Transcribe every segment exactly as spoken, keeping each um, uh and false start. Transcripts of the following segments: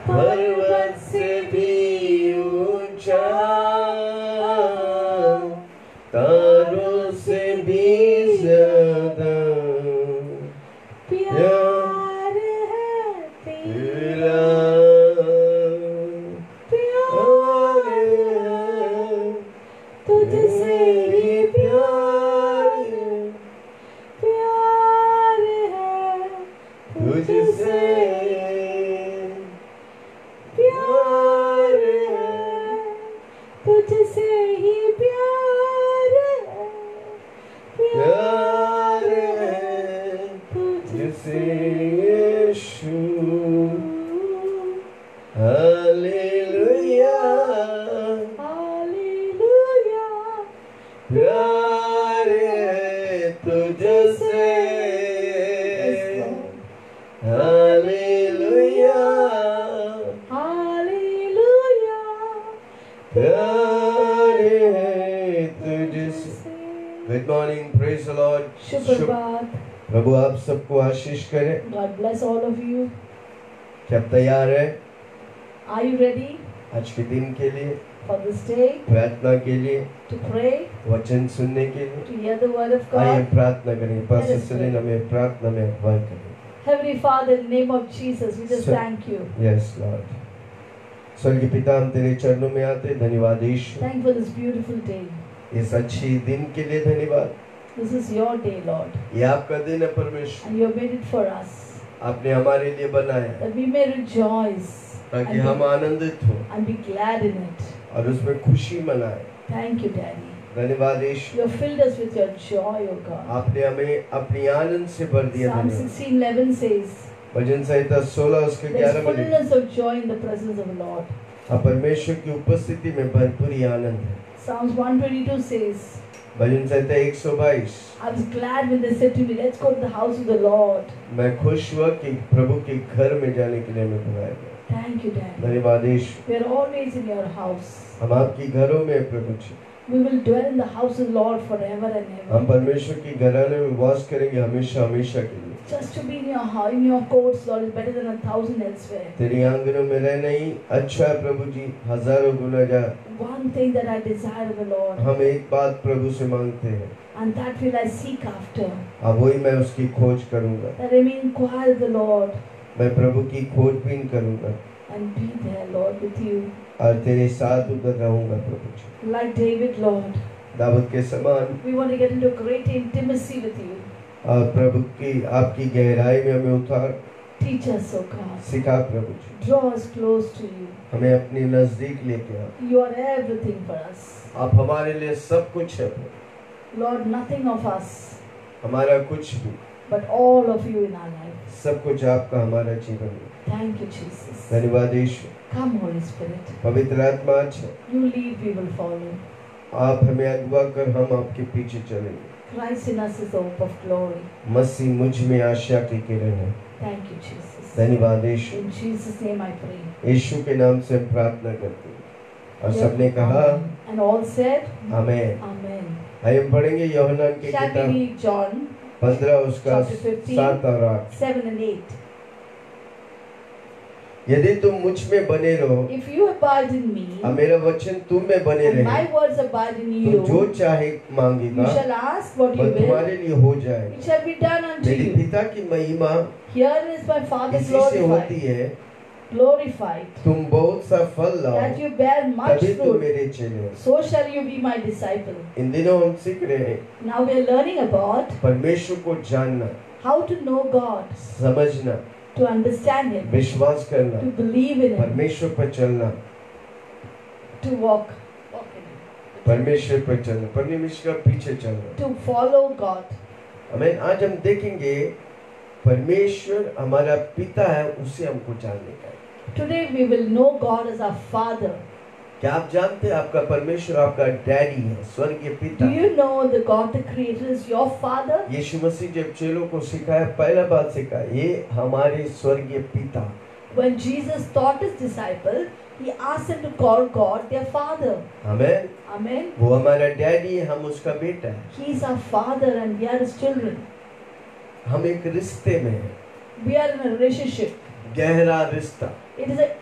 पर्वत से भी ऊंचा, तारों से भी ज्यादा प्यार है तेरा, प्यार है तुझसे ही प्यार, प्यार है तुझसे प्यार है, तुझसे ही प्यार है, प्यार है तुझसे यीशु। हालेलुया हालेलुया, प्यार है तुझसे, हालेलुया हालेलुया, प्यार है तुझसे। Good morning, praise the Lord. शुभ प्रभात। प्रभु आप सबको आशीष करे। God bless all of you. क्या तैयार है? Are you ready आज के दिन के लिए, for this day, प्रार्थना के लिए, to pray, वचन सुनने के लिए? to hear the word of आइए God? प्रार्थना करें। पास Let us से हमें प्रार्थना में अगुवाई करें। Heavenly Father, in the name of Jesus, we just Sir. thank you. Yes, Lord. स्वर्गीय पिता, हम तेरे चरणों में आते, धन्यवाद यीशु। Thank you for this beautiful day. इस अच्छी दिन के लिए धन्यवाद। This is your day, Lord, ये आपका दिन है परमेश्वर, and you have made it for us, आपने हमारे लिए बनाया that we may rejoice ताकि and हम be, आनंदित हो and be glad in it. और उसमें खुशी मनाए। Thank you, Daddy. धन्यवाद यीशु, You have filled us with your joy, O God. आपने हमें अपनी आनंद से भर दिया। Psalm धन्यवाद। sixteen eleven says, भजन संहिता सोलह उसके there is ग्यारह में लिखा, fullness of joy in the presence of the Lord. अब परमेश्वर की उपस्थिति में भरपूरी आनंद है। Psalms one twenty-two says, भजन संहिता एक सौ बाईस, I was glad when they said to me, let's go to the house of the Lord. मैं खुश हुआ कि प्रभु के घर में जाने के लिए मैं बुलाया गया। Thank you, Daddy. धन्यवाद यीशु, We are always in your house. हम आपकी घरों में हैं प्रभु जी। We will dwell in the house of the Lord forever and हम ever. परमेश्वर की घराने में वास करेंगे हमेशा हमेशा के लिए। Just to be in your house, in your courts, Lord, is better than a thousand elsewhere. तेरी आंगनों में रहना ही अच्छा है प्रभु जी, हजारों गुना जा। One thing that I desire of the Lord, हम एक बात प्रभु से मांगते हैं, and that will I seek after, अब वही मैं उसकी खोज करूंगा। that I may inquire of the Lord मैं प्रभु की खोजबीन करूंगा and be there, Lord, with you. और तेरे साथ उधर रहूंगा प्रभु जी। Like David, Lord, दाऊद के समान, we want to get into great intimacy with you. और प्रभु की आपकी गहराई में हमें उतार, Teach us, O God. सिखा प्रभु जी। Draw us close to you. हमें अपनी नजदीक लेके आओ। You are everything for us. आप हमारे लिए सब कुछ है, Lord, nothing of us, हमारा कुछ भी, but all of you in our life. सब कुछ आपका हमारा जीवन में। Thank you, Jesus. धन्यवाद यीशु। Come, Holy Spirit. पवित्र आत्मा अच्छा, You lead, we will follow. आप हमें अगवा कर हम आपके पीछे चलेंगे। Christ in us is the hope of glory. मसीह मुझ में आशा की किरण है। Thank you, Jesus. धन्यवाद यीशु। In Jesus' name I pray. यीशु के नाम से हम प्रार्थना करते हैं और सबने कहा And all said, amen. Amen. आइए हम पढ़ेंगे यूहन्ना की Shall we किताब read John पंद्रह उसका chapter fifteen, सात और आठ। seven and eight. यदि तुम मुझ में बने रहो If you abide in me, और मेरा वचन तुम में बने and my रहे, words abide in तो जो you, चाहे you मांगेगा shall ask what you वह will, तुम्हारे लिए हो जाए। it shall be done unto मेरे you. पिता की महिमा Herein is my Father इसी से होती glorified, है, glorified, तुम बहुत सा फल लाओ that you bear much तभी तुम fruit, मेरे चेले हो। so shall you be my disciple. इन दिनों हम सीख रहे हैं Now we are learning about परमेश्वर को जानना, how to know God, समझना, to understand Him, विश्वास करना, to believe in Him, परमेश्वर पर चलना, to walk, walk in Him, परमेश्वर पर चलना, परमेश्वर का पीछे चलना। to follow God. हमें आज हम देखेंगे परमेश्वर हमारा पिता है, उसे हमको जानने का है। Today we will know God as our Father. क्या आप जानते हैं आपका परमेश्वर आपका डैडी है, स्वर्गीय पिता। Do you know the God the Creator is your Father? यीशु मसीह जब चेलों को सिखाया, पहला बात सिखाया, ये हमारे स्वर्गीय पिता। When Jesus taught His disciples, He asked them to call God their Father. Amen. Amen. वो हमारा डैडी है, हम उसका बेटा है। He is our Father and we are His children. हम एक रिश्ते में हैं, We are in a relationship. गहरा रिश्ता। It is a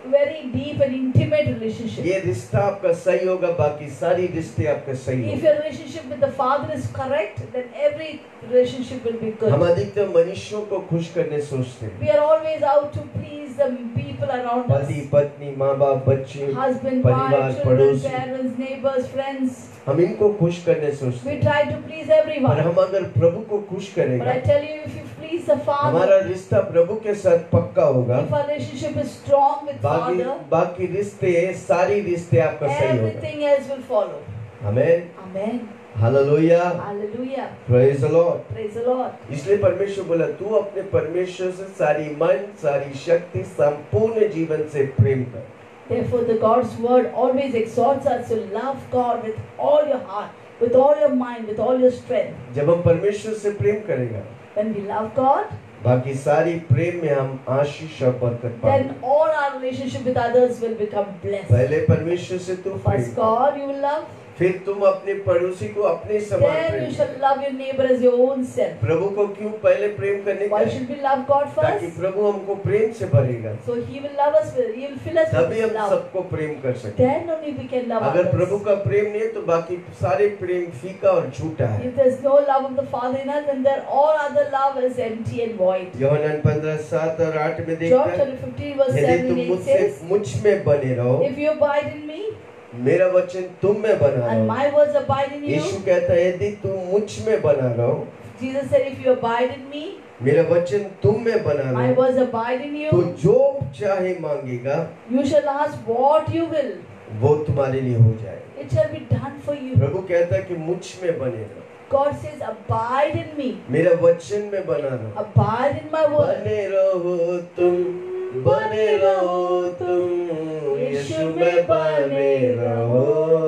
deep and intimate relationship. ये रिश्ता आपका सही होगा, बाकी सारी रिश्ते आपके सही If होंगे। your relationship with the Father is correct, then every relationship will be good. हम अधिकतर मनुष्यों को खुश करने सोचते हैं, We are always out to please the people around us. पति पत्नी माँ बाप बच्चे Husband, परिवार wife, children, पड़ोसी, parents, neighbors, friends. हम इनको खुश करने सोचते We हैं। try to please पर everyone. हम अगर प्रभु को खुश But करेंगे, I tell you, if you please the हमारा Father, रिश्ता प्रभु के साथ पक्का होगा, if our relationship is strong with बाकी Father, बाकी रिश्ते सारी रिश्ते आपका सही होगा। everything else will follow. Amen, Amen. Hallelujah, Hallelujah. Praise the Lord. Praise the Lord. इसलिए परमेश्वर बोला, तू अपने परमेश्वर से सारी मन सारी शक्ति संपूर्ण जीवन से प्रेम कर। Therefore, the God's word always exhorts us to love God with all your heart, with all your mind, with all your strength. जब हम परमेश्वर से प्रेम करेगा, When we love God, बाकी सारी प्रेम में हम आशीष और बरकत पाएंगे। then all our relationship with others will become blessed. पहले परमेश्वर से तू प्रेम First कर, God you will love, फिर तुम अपने पड़ोसी को अपने समान then प्रेम you कर। shall love your neighbor as your own self. प्रभु को क्यों पहले प्रेम करने का Why है? should we love God ताकि first? प्रभु हमको प्रेम से भरेगा, So He will love us with, He will fill us तभी with हम love. सबको प्रेम कर सकते हैं। Then only we can love अगर प्रभु others. का प्रेम नहीं है तो बाकी सारे प्रेम फीका और झूठा है। If there's no love of the Father in us, then there all other love is empty and void. Yohanna पंद्रह सात और आठ में John देखता है, chapter fifteen verse यदि seven तुम and eight मुझसे says, मुझ में बने रहो, if you abide in me, मेरा वचन तुम में बना and रहो। my words abide in Yeshu you. कहता है, यदि तुम मुझ में बना रहो, Jesus said, if you abide in me, मेरा वचन तुम में बना my रहो, words abide in तो you, जो चाहे मांगेगा you shall ask what you will. वो तुम्हारे लिए हो जाएगा। It shall be done for you. प्रभु कहता है कि मुझ में बने रहो, God says, abide in me. मेरा वचन में बना रहो। Abide in my word. बने रहो तुम, बने रहो तुम, यीशु में बने रहो,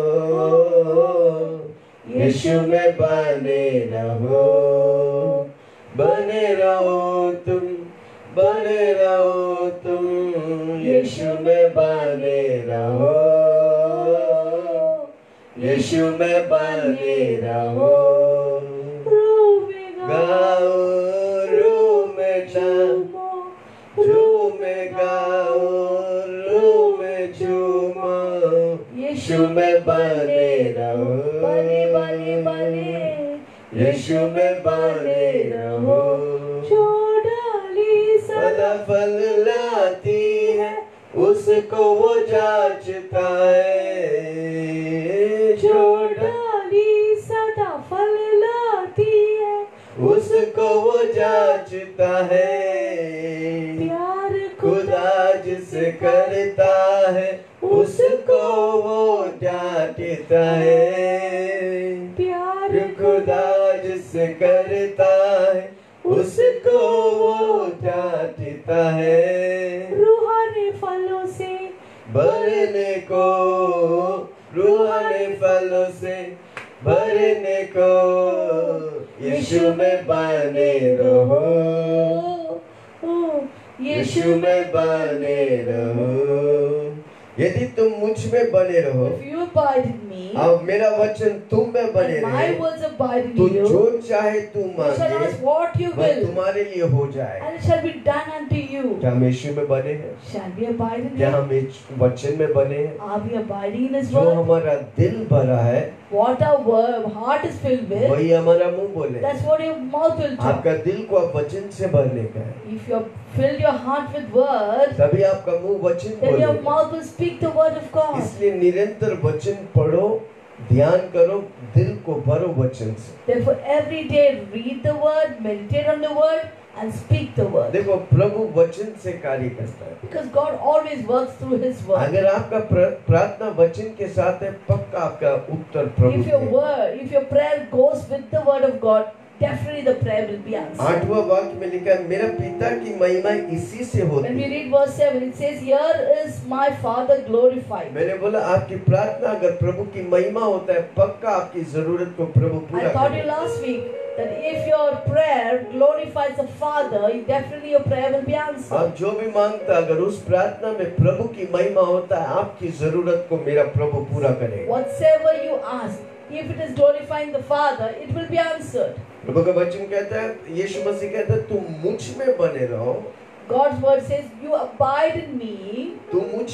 यीशु में बने रहो, बने रहो तुम, बने रहो तुम, यीशु में बने रहो, यीशु में बने रहो। गाओ रू में झूमो, झूमे गाओ रू में झूमो, यीशु में बने रहो, बने बने बने, यीशु में बने रहो। जो डाली सदा सदा फल लाती है, उसको वो जांचता है, जो डाली सदा फल लाती है, उसको वो जांचता है। प्यार खुदा जिसे करता है, उसको वो डांटता है। प्यार खुदा जिसे करता है, उसको वो डांटता है। रूहानी फलों से भरने को, रूहानी फलों से भरने को, यीशु में बने रहो, यीशु में बने रहो। यदि तुम मुझ में बने रहो, If you abide in me, अब मेरा वचन तुम में बने and my रहे, words abide in तो you, जो चाहे तू you shall मांगे ask what you वह will, तुम्हारे लिए हो जाए। and it shall be done unto you. क्या हम यीशु में बने हैं? Shall we abide in क्या him? हम इस वचन में बने हैं? Are we abiding in his जो word? हमारा दिल भरा है What our word, heart is filled with, वही हमारा मुंह बोले। that's what your mouth will talk. आपका दिल को आप वचन से भरने का है, If you have filled your heart with word, तभी आपका मुंह वचन then your बोलेगा। mouth will speak the word of God. इसलिए निरंतर वचन पढ़ो, ध्यान करो, दिल को भरो वचन से। Therefore, every day read the word, meditate on the word, and speak the word. देखो प्रभु वचन से कार्य करता है। Because God always works through His word. अगर आपका प्र- प्रार्थना वचन के साथ है, पक्का आपका उत्तर प्रभु If your देगा। word, if your prayer goes with the word of God, definitely the prayer will be answered. आठवां वाक्य में लिखा है, मेरा पिता की महिमा इसी से When होती we है। read verse seven, it says, "Here is my Father glorified." मैंने बोला आपकी प्रार्थना अगर प्रभु की महिमा होता है, पक्का आपकी जरूरत को प्रभु I पूरा taught you करेगा। last week that if your prayer glorifies the Father, definitely your prayer will be answered. आप जो भी मांगता, अगर उस प्रार्थना में प्रभु की महिमा होता है, आपकी जरूरत को मेरा प्रभु पूरा करेगा। Whatsoever you ask, if it is glorifying the Father, it will be answered. प्रभु का वचन कहता है, यीशु मसीह कहता है, तुम मुझ में बने रहो, God's word says, "You abide in me, तुम मुझ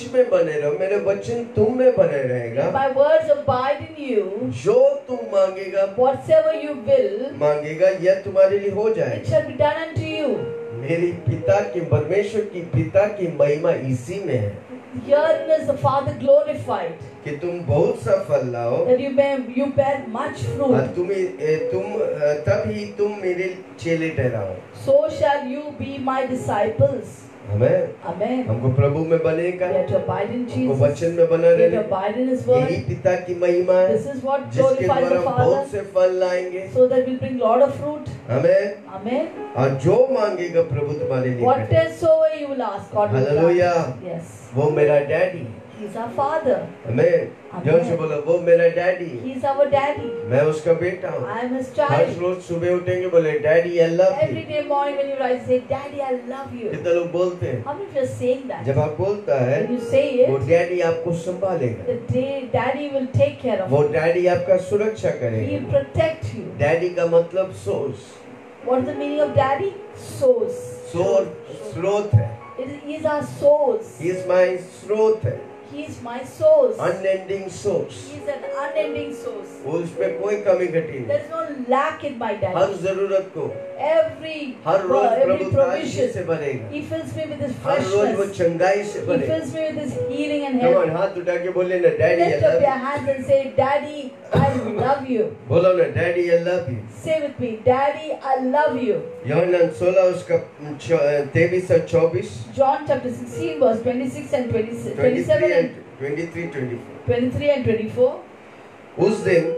में बने रहो, मेरे वचन तुम में बने रहेगा, if my words abide in you, जो तुम मांगेगा whatsoever you will, मांगेगा यह तुम्हारे लिए हो it जाएगा। shall be done unto you. मेरी पिता की परमेश्वर की पिता की महिमा इसी में है Herein is the Father glorified, कि तुम बहुत सा फल लाओ, that you may you bear much और fruit. तुम तुम तभी तुम मेरे चेले ठहराओ। So shall you be my disciples. हमें Amen. हमको प्रभु में बने का, We have to abide in हमको Jesus. वचन में बना We have to रहने, abide in His यही word. पिता की महिमा है, This is what जिसके glorifies द्वारा the हम बहुत Father, से फल लाएंगे। so that we'll bring lot of fruit. हमें Amen. और जो मांगेगा प्रभु तुम्हारे लिए करेगा। Whatsoever you will ask, God will Hallelujah. grant. Yes. वो मेरा daddy, He is our Father. हमें जोर से बोलो, वो मेरा daddy, He is our Daddy. मैं उसका बेटा हूँ। I am His her child. रोज सुबह उठेंगे बोले daddy I love Every you. day morning when you rise, say, Daddy, I love you. कितने लोग बोलते हैं, How many of you are saying that? जब आप बोलता है When you say वो it, डैडी आपको संभालेगा, the day Daddy will take care of वो you. डैडी आपका सुरक्षा He करेगा। will protect you. डैडी का मतलब source, What is the meaning of Daddy? Source. Source स्रोत है। It is our source. He is my स्रोत है, He is my source. Unending source. He is an unending source. वो उसमें कोई कमी घटी There नहीं। is no lack in my her Daddy. जरूरत को Every हर रोज every प्रभु ताजगी से provision. भरेगा। He fills me with His हर रोज वो freshness. चंगाई से He भरेगा। fills me with His healing and Come on, health. हाथ उठा के बोले ना daddy I Lift up love your hands and say, Daddy, I love you. You. बोलो ना daddy I love you. Say with me, Daddy, I love you. यूहन्ना सोलह उसका तेईस और चौबीस, John chapter sixteen, verse twenty-six and twenty-seven twenty-three and and twenty-three, twenty-four। twenty-three and twenty-four. उस दिन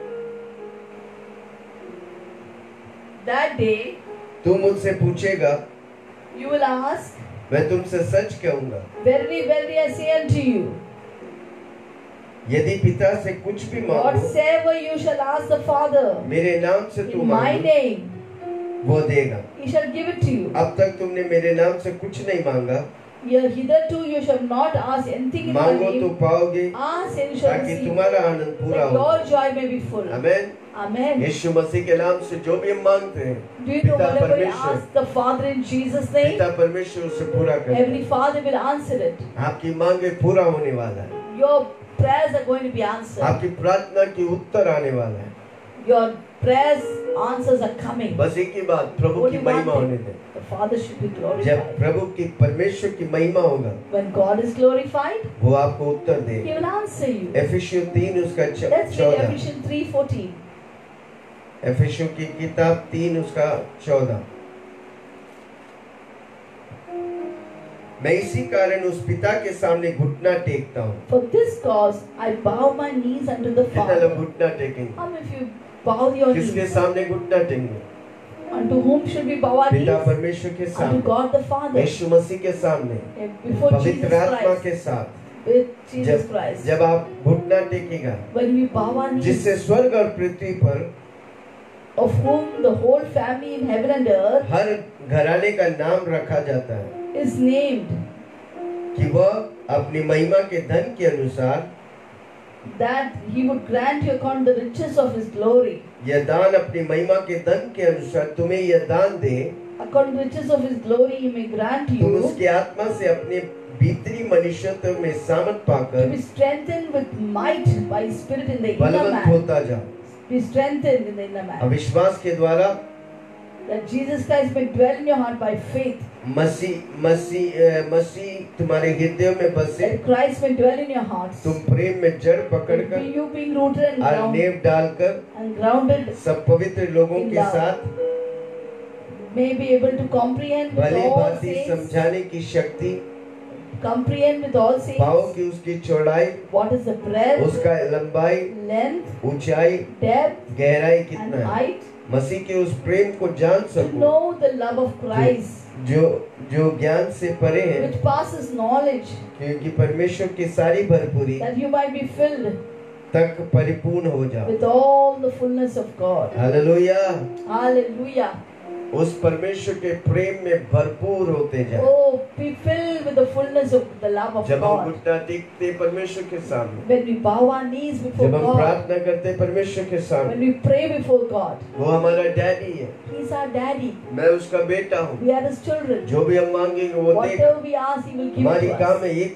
That day, तू मुझसे पूछेगा, you will ask, मैं तुमसे सच कहूंगा, Verily, verily, I say unto you, यदि पिता से कुछ भी मांगो whatsoever you shall ask the Father मेरे नाम से तू in my मांगो, name, वो देगा। He shall give it to you. अब तक तुमने मेरे नाम से कुछ नहीं मांगा, Here, hitherto you shall not ask anything in my मांगो तो name. पाओगे, Ask and you shall ताकि receive, तुम्हारा आनंद पूरा that हो। your joy may be full. Amen. Amen. यीशु मसीह के नाम से जो भी हम मांगते हैं, Do you know पिता whatever you परमेश्वर ask the Father in Jesus' name, पिता परमेश्वर उसे पूरा करता है। Heavenly Father will answer it. आपकी मांगे पूरा होने वाला है, Your prayers are going to be answered. आपकी प्रार्थना की उत्तर आने वाला है। Your prayers answers are coming. बस एक ही बात, प्रभु की Only महिमा one होने thing, दें। the Father should be जब glorified. प्रभु की परमेश्वर की महिमा होगा, When God is glorified, वो आपको उत्तर He देगा। will answer you. एफिसियों तीन उसका Let's read चौदह, Ephesians three fourteen. एफिसियों की किताब तीन उसका चौदह। मैं इसी कारण उस पिता के सामने घुटना टेकता हूँ। For this cause I bow my knees unto the कितना लोग Father. घुटना टेकेंगे? How many of you bow your किसके knees? सामने घुटना टेकेंगे? Unto whom should we bow our पिता knees? परमेश्वर के Unto सामने, God the Father. यीशु मसीह के सामने, Before Jesus पवित्र आत्मा Christ. के साथ। With Jesus जब Christ. जब आप घुटना टेकेगा, When we bow our knees, जिससे स्वर्ग और पृथ्वी पर of whom the whole family in heaven and earth हर घराने का नाम रखा जाता है, is named, कि वह अपनी महिमा के धन के अनुसार that He would grant you according to the riches of His glory. यह दान अपनी महिमा के धन के अनुसार तुम्हें यह दान दे, According to the riches of His glory, He may grant तुम you उसकी आत्मा से अपने भीतरी मनुष्यत्व में सामर्थ to पाकर be strengthened with might by His Spirit in the inner Balwant man. होता जाओ। Be strengthened in the inner man. अविश्वास के द्वारा That Jesus Christ may dwell in your heart by faith. मसीह मसीह अ, मसीह तुम्हारे हृदय में बसे, That Christ may dwell in your hearts. तुम प्रेम में जड़ That पकड़कर be you being rooted and और grounded, नेव डालकर and grounded सब पवित्र लोगों in के love, साथ may be able to comprehend with भली all भांति saints, समझाने की शक्ति comprehend with all पाओ saints कि उसकी चौड़ाई, what is the breadth, उसका लंबाई, length, ऊंचाई, depth, गहराई and कितना है, height, मसीह के उस प्रेम को जान to सको know the love of Christ, जो जो ज्ञान से परे है, which passes knowledge, क्योंकि परमेश्वर की सारी भरपूरी that you might be filled तक परिपूर्ण हो जाओ। with all the fullness of God. Hallelujah. Hallelujah. उस परमेश्वर के प्रेम में भरपूर होते जाओ। Oh, be filled with the fullness of the love of जब हम God. घुटना टेकते परमेश्वर के सामने, When we bow our knees before जब हम God, प्रार्थना करते परमेश्वर के when सामने, we pray before God, वो हमारा डैडी है, He's our daddy. मैं उसका बेटा हूँ। We are His children. जो भी हम मांगेंगे वो देगा। Whatever we ask, He will give हमारी it to काम us. है एक ही,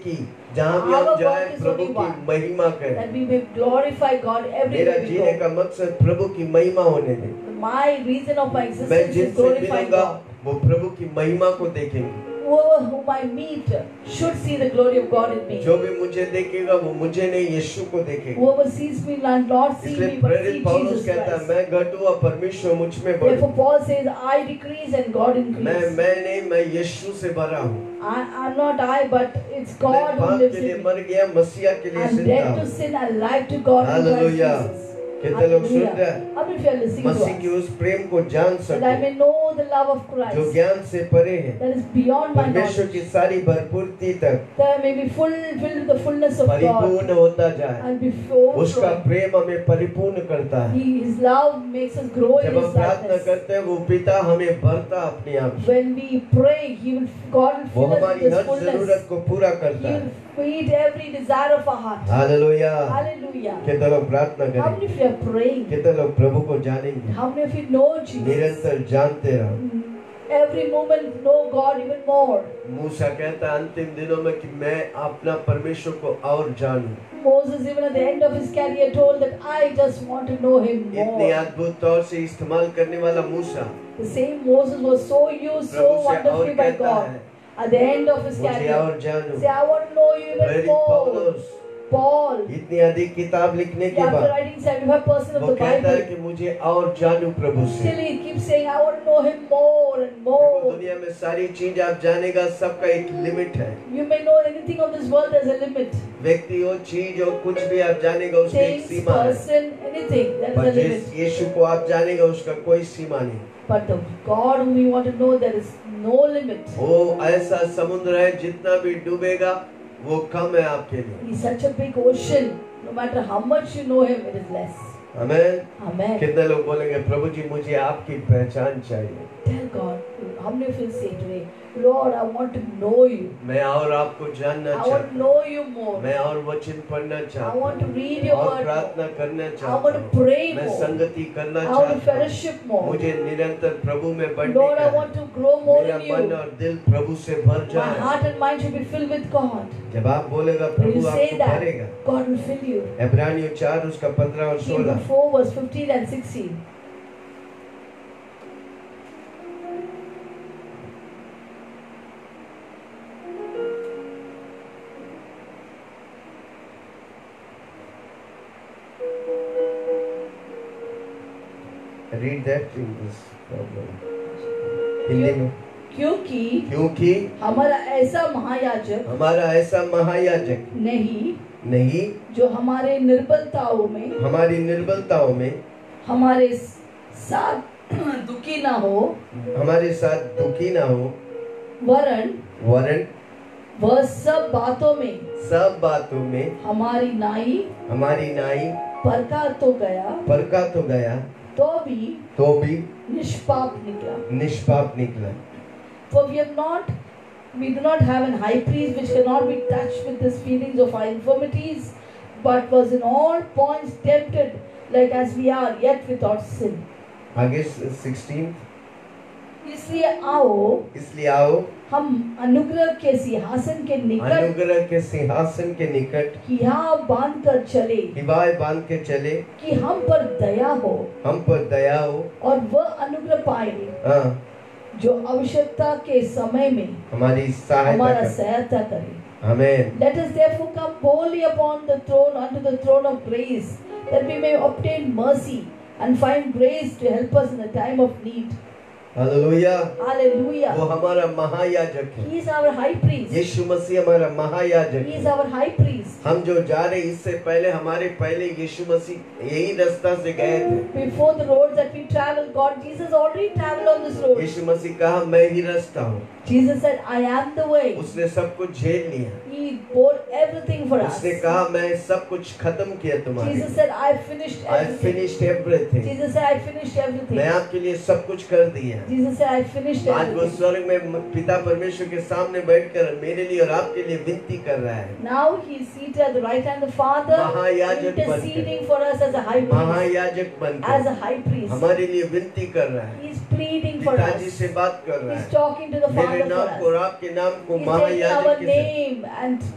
जहाँ भी Our हम God जाए is प्रभु only की one. महिमा करें। That we may glorify God मेरा everywhere we जीने go. का मकसद प्रभु की महिमा होने दे। My reason of my मैं existence is जिनसे glorifying मिलूंगा God. वो प्रभु की महिमा को देखेंगे। Whoever whom I meet should see the glory of God in me. जो भी मुझे देखेगा वो मुझे नहीं यीशु को देखेगा। Whoever sees me will not see इसलिए me but see प्रेरित पौलुस Jesus कहता है Christ. मैं घटूं और परमेश्वर मुझ में Therefore बढ़े। Paul says, I decrease and God मैं increase. मैं नहीं मैं यीशु से भरा हूँ। I am not I, but it's मैं God who पाप lives के लिए in me. मर गया मसीहा के लिए I'm जिंदा dead to हूँ। sin and alive to God in Christ hallelujah. Jesus. कितने लोग सुन रहे हैं? How many of you are listening to मसीह की us? उस प्रेम को जान That I सको may know the love of जो Christ ज्ञान से परे है, that is beyond my परमेश्वर की knowledge. सारी भरपूरती तक That I may be full filled with the fullness of God परिपूर्ण होता जाए। and be उसका overflowing. प्रेम हमें परिपूर्ण करता है। He, His love makes us grow in जब हम His प्रार्थना likeness. करते हैं वो पिता हमें भरता अपने आप से। When we pray, He will, God will वो fill us हमारी with हर His fullness. जरूरत को पूरा He करता है। will feed every desire of our heart. Hallelujah. Hallelujah. कितने लोग प्रार्थना How many करेंगे? of you are praying? कितने लोग प्रभु को जानेंगे? How many of you know Jesus? निरंतर जानते रहो। Every moment know God even more. मूसा कहता है अंतिम दिनों में कि मैं अपना परमेश्वर को और जानूं। Moses even at the end of his career told that I just want to know Him इतने more. अद्भुत तौर से इस्तेमाल करने वाला मूसा The same Moses was so used so प्रभु से और wonderfully by कहता God. है At the end of his मुझे career, और जानूं। say I want to know you even प्रेरित more. पौलुस Paul, इतनी अधिक किताब लिखने के after बाद writing seventy-five percent of वो the कहता है Bible, कि मुझे और जानूं प्रभु से। still he keeps saying I want to know Him more and देखो more. दुनिया में सारी चीज आप जानेगा सबका एक लिमिट है। You may know anything of this world, there's a limit. व्यक्ति हो चीज हो कुछ भी आप जानेगा उसकी एक Things, सीमा है। person, anything, there पर is a जिस limit. यीशु को आप जानेगा उसका कोई सीमा नहीं। But the God whom we want to know, there is no limit. वो ऐसा समुद्र है जितना भी डूबेगा वो कम है आपके लिए। He's such a big ocean. No matter how much you know Him, it is less. Amen. Amen. कितने लोग बोलेंगे प्रभु जी मुझे आपकी पहचान चाहिए। Tell God, how many of you say today, Lord, I want to know you. मैं और आपको जानना I want to चाहता हूँ। know you more. मैं और वचन पढ़ना I चाहता want to हूँ read your और word more. प्रार्थना करना I चाहता want to हूँ। pray मैं more. संगति करना I want to चाहता हूँ। fellowship more. मुझे निरंतर प्रभु में बढ़ने Lord, का I है। want to grow more मेरा in मन you. और दिल प्रभु से भर My जाए। heart and mind should be filled with God. जब आप बोलेगा When you प्रभु say आपको that, भरेगा। God will fill you. इब्रानियों चार उसका पंद्रह और Hebrews सोलह। four verse fifteen and sixteen. Read that in this problem. Hindi में। क्योंकि क्योंकि हमारा ऐसा महायाजक हमारा ऐसा महायाजक नहीं नहीं जो हमारे निर्बलताओं में हमारी निर्बलताओं में हमारे साथ दुखी ना हो, हमारे साथ दुखी ना हो, वरन वरन वह सब बातों में सब बातों में हमारी नाई हमारी नाई परका तो गया, परका तो गया तो भी तो भी निष्पाप निकला. निष्पाप निकला। For we have not, we do not have an high priest which cannot be touched with the feelings of our infirmities, but was in all points tempted like as we are, yet without sin. आगे sixteen. इसलिए आओ इसलिए आओ हम अनुग्रह के सिंहासन के निकट अनुग्रह के सिंहासन के निकट हिया बांध कर चले, हिवाय बांध के चले कि हम पर दया हो हम पर दया हो और वह अनुग्रह पाए हाँ, जो आवश्यकता के समय में हमारी सहायता हमारा कर। सहायता करे. Amen. Let us therefore come boldly upon the throne unto the throne of grace, that we may obtain mercy and find grace to help us in the time of need. Hallelujah. Hallelujah. वो हमारा महायाजक है। He is our high priest. यीशु मसीह हमारा महायाजक He है। is our high priest. हम जो जा रहे इससे पहले हमारे पहले यीशु मसीह यही रास्ता से गए थे। Before the roads that we travel, God, Jesus already traveled on this road. यीशु मसीह कहा मैं ही रास्ता हूँ। Jesus said, I am the way. उसने सब कुछ झेल लिया। He bore everything for us. उसने कहा मैं सब कुछ खत्म किया तुम्हारे Jesus लिए। said, I finished I everything. finished everything। Jesus said, I finished everything. मैं आपके लिए सब कुछ कर दिया। Jesus said, I finished आज वो everything. स्वर्ग में पिता परमेश्वर के सामने बैठकर मेरे लिए और आपके लिए विनती कर रहा है। Now he is seated at the right hand of the Father, महायाजक interceding for us as a high priest. महायाजक As बनकर a high priest. हमारे लिए विनती कर रहा है। He is pleading for पिताजी us. से बात कर रहा He is है। talking to the मेरे Father नाम for को और us. आपके नाम को He is taking महायाजक our के से name and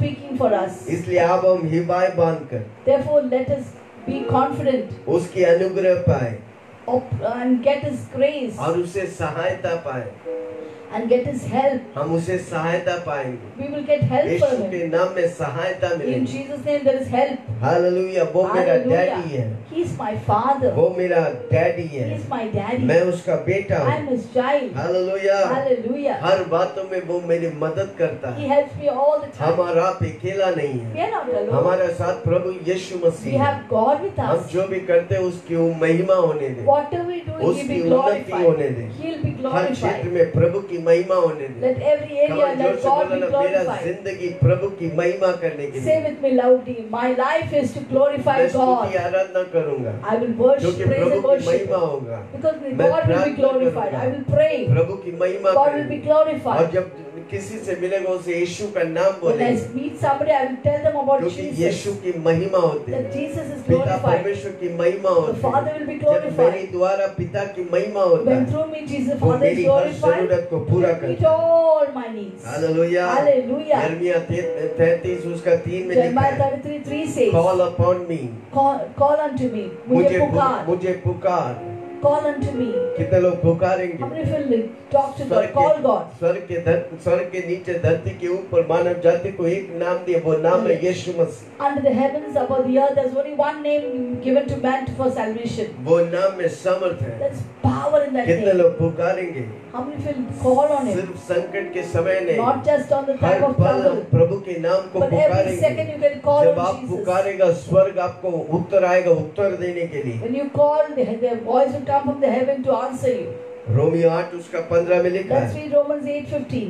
speaking for us. इसलिए अब हम हिवाए बांधकर Therefore, let us be confident उसकी अनुग्रह पाए of, and get His grace और उसे सहायता पाए। and get His help. हम उसे सहायता पाएंगे, We will get help Yeshu from के Him. नाम में सहायता In मिलेगी। Jesus' name, there is help. Hallelujah. वो मेरा डैडी है, Hallelujah. He is my Father. वो मेरा डैडी He है, is my Daddy. मैं उसका बेटा I am हूँ। His child. हालेलुया। Hallelujah. हर बातों में वो मेरी मदद करता He है। helps me all the time. हम और आप अकेला नहीं We है, are not alone. हमारे साथ प्रभु यीशु We मसीह है। have God with हम us. जो भी करते हैं उसकी वो महिमा होने दे, Whatever we do, He will उसकी be उन्नति होने glorified. They, He will be हर क्षेत्र glorified. में प्रभु की महिमा होने दे। Let every area, कमाल जोर let से God बोलो be ना, मेरा glorified. जिंदगी प्रभु की महिमा करने के Say लिए with me loudly, my life is to glorify मैं स्तुति God. आराधना करूंगा, I will worship, क्योंकि praise प्रभु and की worship महिमा Him. होगा। Because मैं God will be प्रार्थना glorified. करूंगा, I will pray. प्रभु की महिमा God will be करूंगा। और glorified. जब किसी से मिलेगा उसे यीशु का नाम When I बोलेंगे, meet somebody, I will tell them about क्योंकि Jesus. यीशु की महिमा होती है, That Jesus is पिता glorified. परमेश्वर की महिमा The होती Father है। will be जब मेरे glorified. द्वारा पिता की महिमा होता When है, through me Jesus, वो Father is मेरी हर glorified, जरूरत को पूरा He'll meet करता है। all my needs. Hallelujah. Hallelujah. यिर्मयाह तैंतीस उसका तीन में लिखा Jeremiah है, thirty-three three says, call upon me, call, call unto me. मुझे मुझे पुकार. मुझे पुकार। Call unto me. कितने लोग पुकारेंगे? How many will talk to God? स्वर्ग Call के God. स्वर्ग के धर- स्वर्ग के नीचे धरती के ऊपर मानव जाति को एक नाम दिया, वो नाम है यीशु मसीह। Under the heavens, above the earth, there's only one name given to man for salvation. वो नाम में समर्थ है। There's power in that कितने name. लोग पुकारेंगे? How many will call on Him? सिर्फ संकट के समय नहीं, Not just on the her time of पल हम trouble, प्रभु के नाम को but every second पुकारेंगे। you can call जब on आप Jesus. पुकारेगा, स्वर्ग आपको उत्तर आएगा उत्तर देने के लिए। When you call, the, the voice will come from the heaven to answer you. रोमियो आठ उसका पंद्रह में लिखा Let's है, read Romans eight fifteen.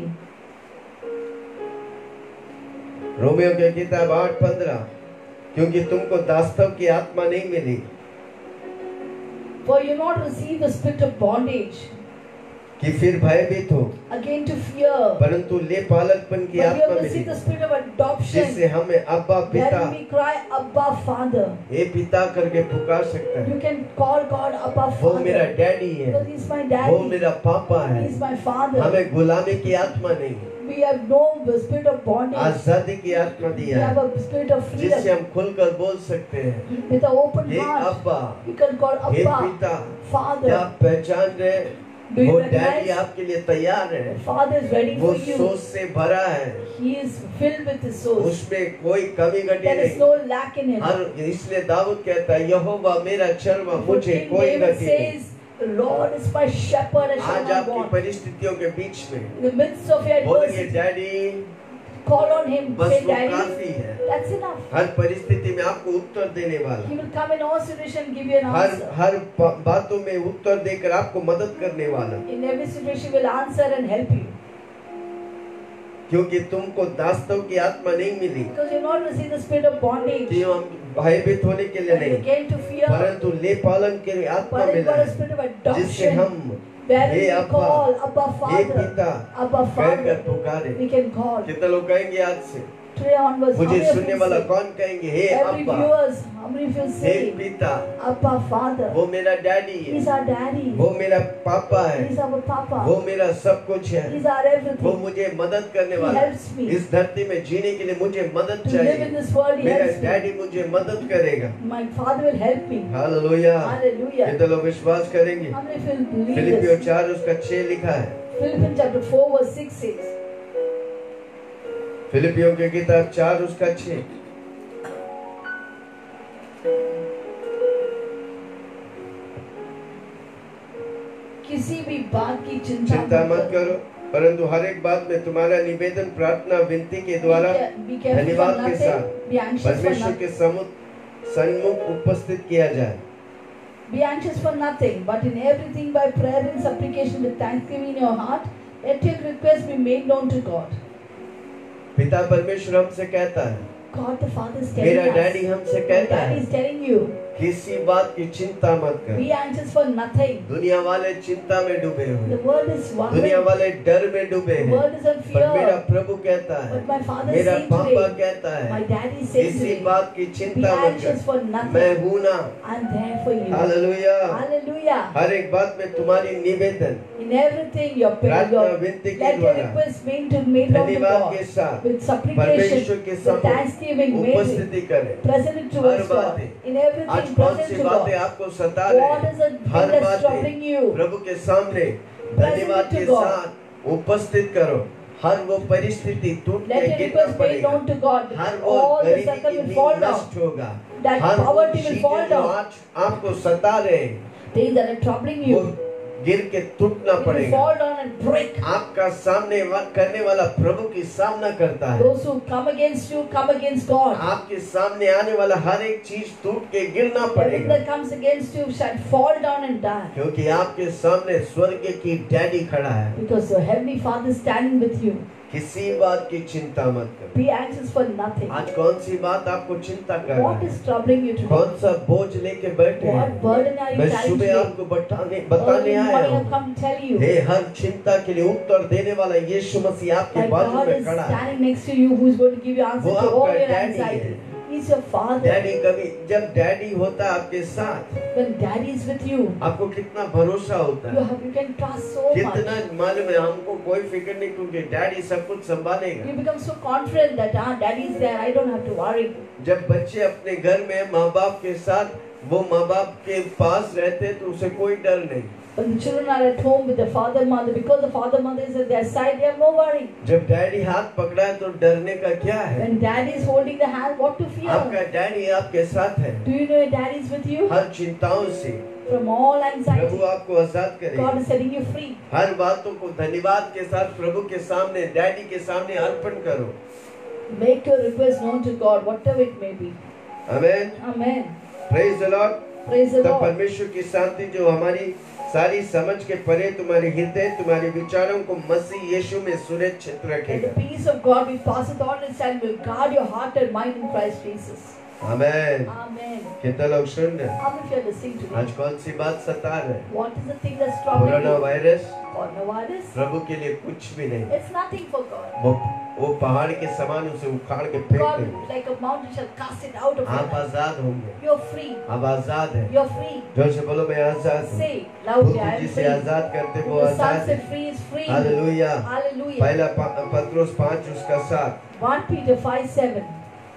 रोमियो के किताब आठ पंद्रह, क्योंकि तुमको दास्तव की आत्मा नहीं मिली For you not receive the spirit of bondage कि फिर भयभीत हो, again to fear, परंतु ले पालकपन but की you आत्मा have milli, received the spirit of जिससे adoption, हमें अब्बा पिता, wherein we cry, Abba Father. ये पिता करके पुकार सकता है। You can call God Abba वो मेरा Father डैडी है, because He's my वो daddy. मेरा पापा है। He's my Father. हमें गुलामी की आत्मा नहीं, We have no spirit of bondage. आजादी की आत्मा We दिया have है, a spirit of जिससे freedom. हम खुलकर बोल सकते हैं, With an open hey heart, अब्बा, we can call hey Abba पिता। क्या Father. आप पहचान रहे? Do you वो डैडी recognize? आपके लिए तैयार है, Father is ready वो for you. सोच से भरा है, He is filled with His source. उसमें कोई कमी घटी There is नहीं। no lack in Him. हर इसलिए दाऊद कहता है, यहोवा मेरा चरवा, For मुझे King कोई David घटी नहीं। says, The Lord is my shepherd, I shall आज not आपकी want. परिस्थितियों के बीच में In the midst of your बोलेंगे, adversity, daddy call on Him. बस Say, वो काफी Daddy, है। that's enough. हर परिस्थिति में आपको उत्तर देने वाला, He will come in all situation and give you an her answer. हर ब- बातों में उत्तर देकर आपको मदद करने वाला, In every situation, He will answer and help you. क्योंकि तुमको दास्तव की आत्मा नहीं मिली Because you not receive the spirit of bondage. कि हम भयभीत होने के लिए But you नहीं, came to fear. परंतु ले पालन के लिए आत्मा But you मिला got a है, spirit of जिससे adoption. हम Where हे we अब्बा, call Abba हे Father. पिता Abba कहकर Father. पुकारे। We can call. कितने लोग कहेंगे आज से? Today onwards, how मुझे many of सुनने you वाला say? कौन कहेंगे, हे Every अब्बा, viewers, how many of you hey say पिता, Abba Father? वो मेरा डैडी है, He's our daddy. वो मेरा पापा है, He's our papa. वो मेरा सब कुछ है, He's our वो everything. मुझे मदद करने He वाला है। helps me. इस धरती में जीने के लिए मुझे मदद To live in चाहिए, this world, He मेरा helps me. डैडी मुझे मदद करेगा। My Father will help me. Hallelujah. Hallelujah. कितने लोग विश्वास करेंगे? How many of you believe फिलिपियों this? चार उसका छह लिखा है, Philippians chapter four verse six says, फिलिपियों की किताब चार उसका छह, किसी भी बात की चिंता चिंता मत करो, परंतु हर एक बात में तुम्हारा निवेदन प्रार्थना विनती के द्वारा Be careful for धन्यवाद के nothing. साथ Be anxious for परमेश्वर nothing. के सम्मुख सन्मुख उपस्थित किया जाए। Be anxious for nothing, but in everything by prayer and supplication with thanksgiving in your heart, let your requests be made known to God. पिता परमेश्वर हमसे कहता है, God the Father is मेरा telling डैडी us. हमसे My कहता Daddy है, is telling you. किसी बात की चिंता मत कर। Be anxious for nothing. दुनिया वाले चिंता में डूबे The हुए, world is दुनिया wondering. वाले डर में डूबे The हैं, world is in पर मेरा fear. प्रभु कहता है, But my Father is मेरा saying पापा today, कहता my है, Daddy is saying किसी today, बात की be चिंता मत anxious कर, for मैं nothing. हूँ ना। I'm there for you. Hallelujah. Hallelujah. हर एक बात में तुम्हारी निवेदन In everything, your प्रार्थना your विनती के let your द्वारा request made to made known to धन्यवाद God के साथ with supplication, परमेश्वर के with सामने thanksgiving, made उपस्थिति करें। present it to her us, God. बातें, In आज everything, कौन present सी to बातें God. आपको सता What रहे is the हैं, thing हर that's बातें troubling you? प्रभु के सामने धन्यवाद to के God. साथ उपस्थित करो। हर वो परिस्थिति टूट Let के your गिरना request made पड़ेगा, known to God. हर वो All the गरीबी circle की will नींद fall down. नष्ट होगा, That हर वो poverty will fall चीजें जो down. आज आपको सता रहे हैं, Things that are troubling वो you, गिर के टूटना it will पड़ेगा। fall down and break. आपका सामने वा- करने वाला प्रभु की सामना करता है। Those who come against you come against God. आपके सामने आने वाला हर एक चीज टूट के गिरना Everything पड़ेगा, that comes against you shall fall down and die. क्योंकि आपके सामने स्वर्ग की डैडी खड़ा है। Because your heavenly Father is standing with you. किसी बात की चिंता मत करो। Be anxious for nothing. आज कौन सी बात आपको चिंता कर रहा What है? is troubling you today? कौन सा बोझ लेके बैठे What हैं? burden are you मैं carrying सुबह today? आपको बताने Early बताने in the आया morning I've हूँ, come to tell you. हे हर चिंता के लिए उत्तर देने वाला यीशु मसीह आपके My बाजू God में is खड़ा है। standing next to you, who is going to give you answer वो to all आपका your डैडी anxiety. है। He's your Father. डैडी कभी जब डैडी होता है आपके साथ, When Daddy is with you, आपको कितना भरोसा होता you है, have you can trust so much. कितना मालूम है हमको कोई फिक्र नहीं, क्योंकि डैडी सब कुछ संभालेगा। You become so confident that ah, Daddy is there. I don't have to worry. जब बच्चे अपने घर में माँ बाप के साथ, वो माँ बाप के पास रहते तो उसे कोई डर नहीं। When the children are at home with the father mother, because the father mother is at their side, they have no worry. जब डैडी हाथ पकड़ा है तो डरने का क्या है? When Daddy is holding the hand, what to fear? आपका डैडी आपके साथ है। Do you know your Daddy is with you? हर चिंताओं से From all प्रभु anxiety, आपको आजाद God करेगा। is setting you free. हर बातों को धन्यवाद के साथ प्रभु के सामने, डैडी के सामने अर्पण करो। Make your request known to God, whatever it may be. Amen. Amen. Praise the Lord. Praise the तब Lord. परमेश्वर की शांति जो हमारी सारी समझ के परे तुम्हारे हृदय, तुम्हारे विचारों को मसीह यीशु में सुरक्षित And the रखेगा। peace of God which passeth all understanding will guard your heart and mind in Christ Jesus. Amen. Amen. कितना लोग सुन रहे हैं? How many of you are listening to आज me? कौन सी बात सता रहे हैं? What is the thing that's troubling corona you? Virus Coronavirus? प्रभु के लिए कुछ भी नहीं। It's nothing for God. वो वो पहाड़ के समान उसे उखाड़ के फेंक God, देंगे। like a mountain, shall cast it out of your आप life. आजाद होंगे। You're free. आप आजाद हैं। You're free. जोर से बोलो मैं आजाद हूँ। Say loudly, I Buddha am जिसे free. आजाद करते वो Who the Son आजाद है। set free is free. Hallelujah. Hallelujah. पहला प- पत्रोस पाँच उसका सात। First Peter five seven.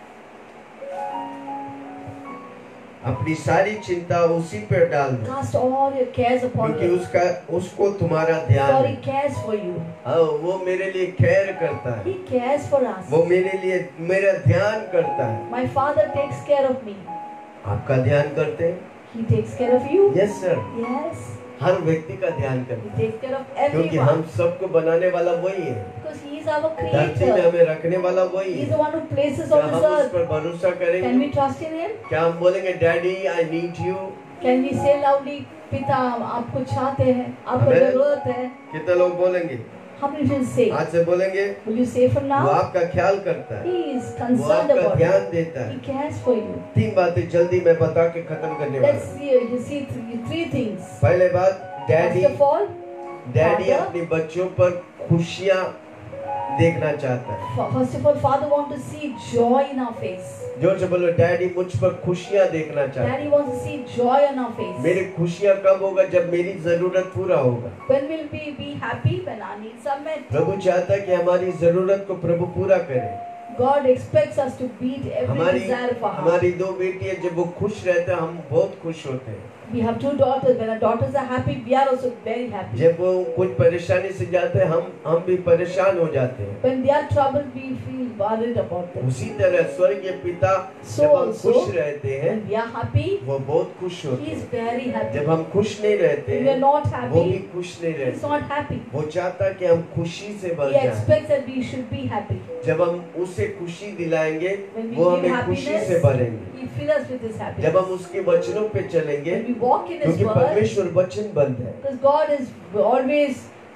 अपनी सारी चिंता उसी पर डाल दो, Cast all your cares upon क्योंकि him. उसका उसको तुम्हारा ध्यान For है। he cares for you. हाँ, वो मेरे लिए खैर करता है, He cares for us. वो मेरे लिए मेरा ध्यान करता है। My Father takes care of me. आपका ध्यान करते हैं? He takes care of you. Yes sir. Yes. हर व्यक्ति का ध्यान He करते हैं, takes care of क्योंकि हम everyone. सबको बनाने वाला वही है, Because he is our धरती में creator. हमें रखने वाला वही He is है। the one who places क्या on हम this उस earth. पर भरोसा Can करेंगे? we trust in him? क्या हम बोलेंगे daddy I need you? Can we say loudly, पिता हम आपको चाहते हैं, आपको Amen. जरूरत है? कितने लोग बोलेंगे? How many will say? आज से बोलेंगे Will you say from वो now? आपका ख्याल करता है, He is वो concerned आपका about ध्यान you. देता He है। cares for you. तीन बातें जल्दी मैं बता के खत्म करने वाला Let's हूँ। see. You see three, three things. पहले बात, daddy First of all, daddy Father. अपने बच्चों पर खुशियाँ देखना चाहता है। f- first of all, Father want to see joy in our face. जोर से बोलो डैडी मुझ पर खुशियाँ देखना चाहता है। Daddy wants to see joy on our face. मेरी खुशियाँ कब होगा? जब मेरी जरूरत पूरा होगा। When will we be happy? When our needs are met. प्रभु चाहता है कि हमारी जरूरत को प्रभु पूरा करे। God expects us to beat every हमारी desire of our heart. हमारी दो बेटी है, जब वो खुश रहते हैं हम बहुत खुश होते हैं। We have two daughters. When our daughters are happy, we are also very happy. जब वो कुछ परेशानी से जाते हैं हम हम भी परेशान हो जाते हैं। When they are troubled, we feel worried about them. उसी तरह स्वर्गीय पिता So जब हम also, खुश रहते हैं when we are happy, वो बहुत खुश होते he is हैं। very happy. जब हम खुश नहीं रहते When we are हैं not वो भी happy, खुश नहीं he is रहते। not happy. वो चाहता है कि हम खुशी से भर He जाएं। expects that we should be happy. जब हम उसे खुशी दिलाएंगे When we वो give हमें खुशी happiness, से भरेंगे। he fills us with his जब happiness. हम उसके वचनों पे चलेंगे, When we walk in his क्योंकि word, परमेश्वर वचन बंद है। because God is always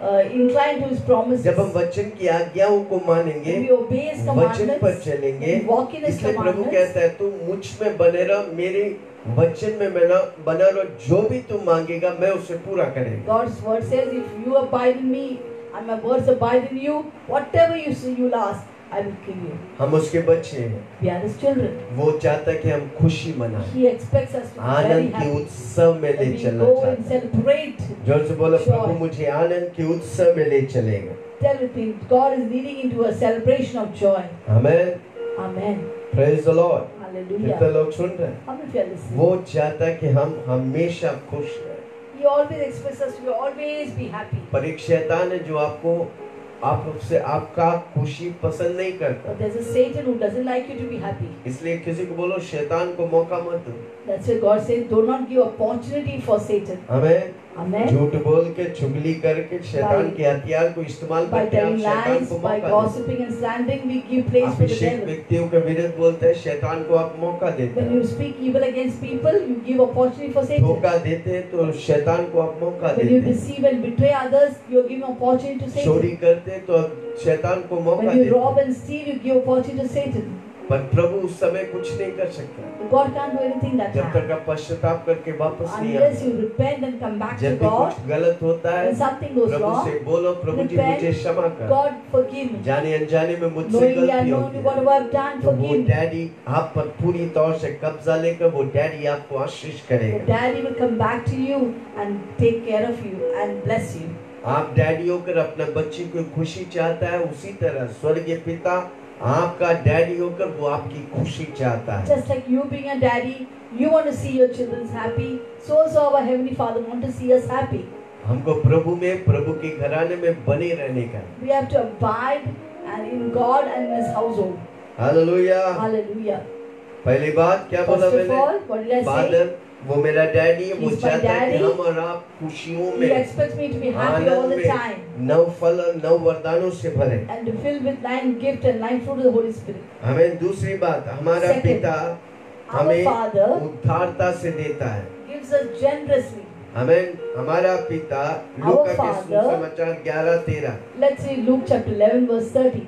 uh, incline to His promises. जब हम वचन की आज्ञाओं को मानेंगे, When we obey His वचन पर commandments, चलेंगे, we walk in His इसलिए प्रभु commandments. कहता है तू मुझ में बने रह, मेरे वचन में बना बना रहो, जो भी तू मांगेगा मैं उसे पूरा करेगा। God's word says, if you abide in me and my words abide in you, whatever you say you'll ask, I will give you. हम उसके बच्चे हैं, We are His children. वो चाहता है कि हम खुशी मनाएं, He expects us to be very आनंद के happy. उत्सव में ले That we चलना go चाहता and है। celebrate. जोर से बोलो, joy. प्रभु मुझे आनंद के उत्सव में ले चलेगा। Tell with me, God is leading into a celebration of joy. Amen, Amen. Praise the Lord. Hallelujah. कितने लोग सुन रहे हैं? How many of you are listening? वो चाहता है कि हम हमेशा खुश रहें। He always expects us to always be happy. पर एक शैतान है जो आपको आपसे आपका खुशी पसंद नहीं करता, But there's a Satan who doesn't like you to be happy. इसलिए किसी को बोलो शैतान को मौका मत दो। That's why God says, do not give opportunity for Satan. हमें Amen. झूठ बोल के चुगली करके शैतान By- के हथियार को इस्तेमाल By करके आप telling शैतान lies, को by मौका देते gossiping and slandering, we give place हैं। for the Abhishek devil. व्यक्तियों के विरुद्ध बोलते हैं, शैतान को आप मौका देते When हैं। you speak evil against people, you give opportunity for Satan. धोखा देते हैं तो शैतान को आप मौका When you देते हैं। deceive and betray others, you are giving opportunity to चोरी Satan. करते हैं तो आप शैतान को मौका When you देते rob हैं। and steal, you give opportunity to Satan. पर प्रभु उस समय कुछ नहीं कर सकता God can't do anything that जब time. तक आप पश्चाताप करके वापस नहीं Unless आते। you repent and come back to जब भी God, कुछ गलत होता है when something goes Prabhu wrong, से बोलो, प्रभु जी repent, मुझे क्षमा कर, God forgive me. जाने अनजाने में मुझसे Knowingly गलती and हो unknowingly गई whatever I've done, तो वो forgive me. डैडी आप पर पूरी तौर से कब्जा लेकर वो डैडी आपको आशीष The करेगा। daddy will come back to you and take care of you and bless you. आप डैडी होकर अपने बच्चे को खुशी चाहता है, उसी तरह स्वर्गीय पिता आपका डैडी होकर वो आपकी खुशी चाहता है। Just like you being a daddy, you want to see your children happy. So also our Heavenly Father want to see us happy. हमको प्रभु में, प्रभु के घराने में बने रहने का। We have to abide and in God and in His household. Hallelujah. Hallelujah. पहली बात क्या बोला First of मैंने? all, what did I say? Father वो मेरा डैडी है, वो He's my चाहता है कि daddy. हम और आप खुशियों He में, expects me to be happy all Anand the में, time नव फल और नव वरदानों से भरे। and to fill with nine gift and nine fruit of the Holy Spirit. हमें दूसरी बात, हमारा Second, पिता Our हमें Father उद्धारता से देता है। gives us generously. हमें हमारा पिता लूका के Father- सुसमाचार ग्यारह तेरह, Let's read Luke chapter eleven verse thirty.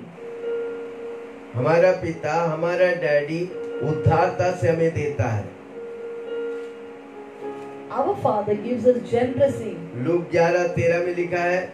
हमारा पिता, हमारा डैडी उद्धारता से हमें देता है। Our Father gives us generously. Luke ग्यारह तेरह में लिखा है,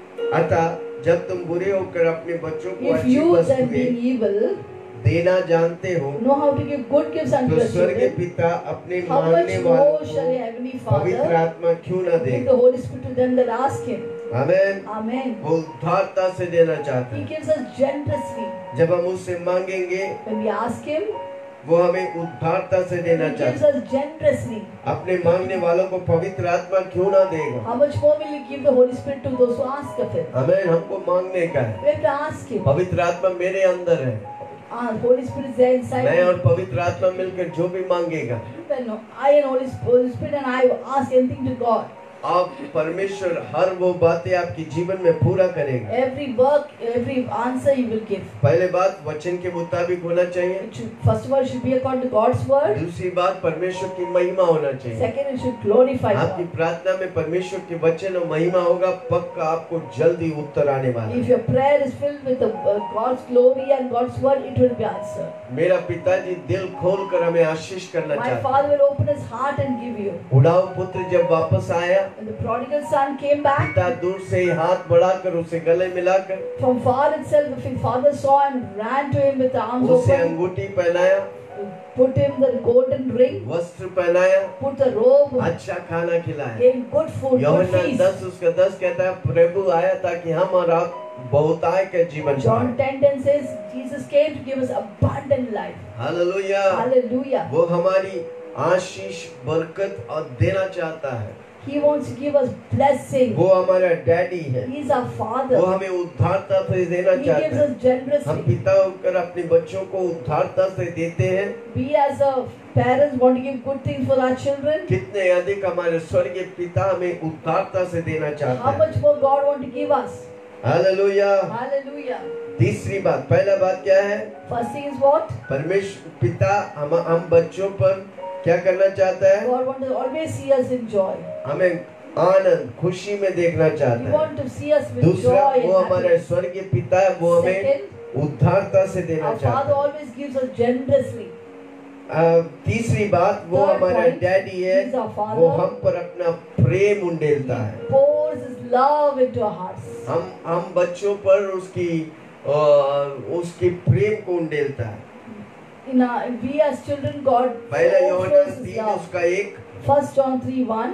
अतः जब तुम बुरे होकर अपने बच्चों को If अच्छी you then वस्तुएं being evil देना जानते हो know how to give good gifts unto तो your स्वर्गीय children, पिता अपने how much मांगने वालों more shall को your Heavenly पवित्र Father आत्मा क्यों न give देगा? the Holy Spirit to them that ask Him? Amen. Amen. वो उद्धारता से देना चाहता He है। gives us generously. जब हम उससे मांगेंगे When we ask Him, वो हमें उद्धारता से He देना gives चाहता है। us generously. अपने मांगने वालों को पवित्र आत्मा क्यों ना देगा? How much more will He give the Holy Spirit to those who ask of Him? आमेन। हमको मांगने का है। We have to ask Him. पवित्र आत्मा मेरे अंदर है, Ah, Holy Spirit is there inside मैं me. और पवित्र आत्मा मिलकर जो भी मांगेगा, When I and Holy Holy Spirit and I ask anything to God, आप परमेश्वर हर वो बातें आपके जीवन में पूरा करेगा। every work, every answer He will give. पहले बात वचन के मुताबिक होना चाहिए। It should, first of all, it should be according to God's word. दूसरी बात परमेश्वर की महिमा होना चाहिए। Second, it should glorify आपकी God. प्रार्थना में परमेश्वर के वचन और महिमा होगा, पक्का आपको जल्दी उत्तर आने वाला If है। your prayer is filled with the, uh, God's glory and God's word, it will be answered. मेरा पिताजी दिल खोल कर हमें आशीष करना My चाहता Father will open His heart and give you. है। उड़ाऊ पुत्र जब वापस आया, When the prodigal son came back, पिता दूर से ही हाथ बढ़ाकर उसे गले मिलाकर from far itself, the father saw and ran to him with the arms उसे open, अंगूठी पहनाया, put him the golden ring, वस्त्र पहनाया, put the robe, अच्छा खाना खिलाया। gave him good food, good यूहन्ना feast. दस उसका दस कहता है, प्रभु आया ताकि हम और आप बहुताय का जीवन John पाएं। ten ten says, Jesus came to give us abundant life. Hallelujah. Hallelujah. वो हमारी आशीष, बरकत और देना चाहता है। He wants to give us blessing. वो हमारा डैडी है, He is our वो Father. हमें उद्धारता से देना He gives चाहता है। us हम generously. पिता होकर अपने बच्चों को उद्धारता से देते हैं। We as a parents want to give good things for our children. कितने अधिक हमारे स्वर्गीय पिता हमें उद्धारता से देना चाहता How है। much more God want to give us? Hallelujah. Hallelujah. तीसरी बात, पहला बात क्या है? First thing is what? परमेश्वर पिता हम हम बच्चों पर क्या करना चाहता है? God wants to always see us in joy. हमें आनंद खुशी में देखना We चाहता है। want to see us with दूसरा joy वो and हमारे happiness. स्वर्गीय पिता है, वो हमें Second, उद्धारता से देना our चाहता Father है। always gives us generously. अ, तीसरी बात, वो Third हमारा point, डैडी है, He is our Father. वो हम पर अपना प्रेम उंडेलता है। He pours His love into our hearts. हम हम बच्चों पर उसकी अ, उसकी प्रेम को उंडेलता है। In our, we as children, God पहला overflows यूहन्ना His तीन love. उसका एक, First John three one.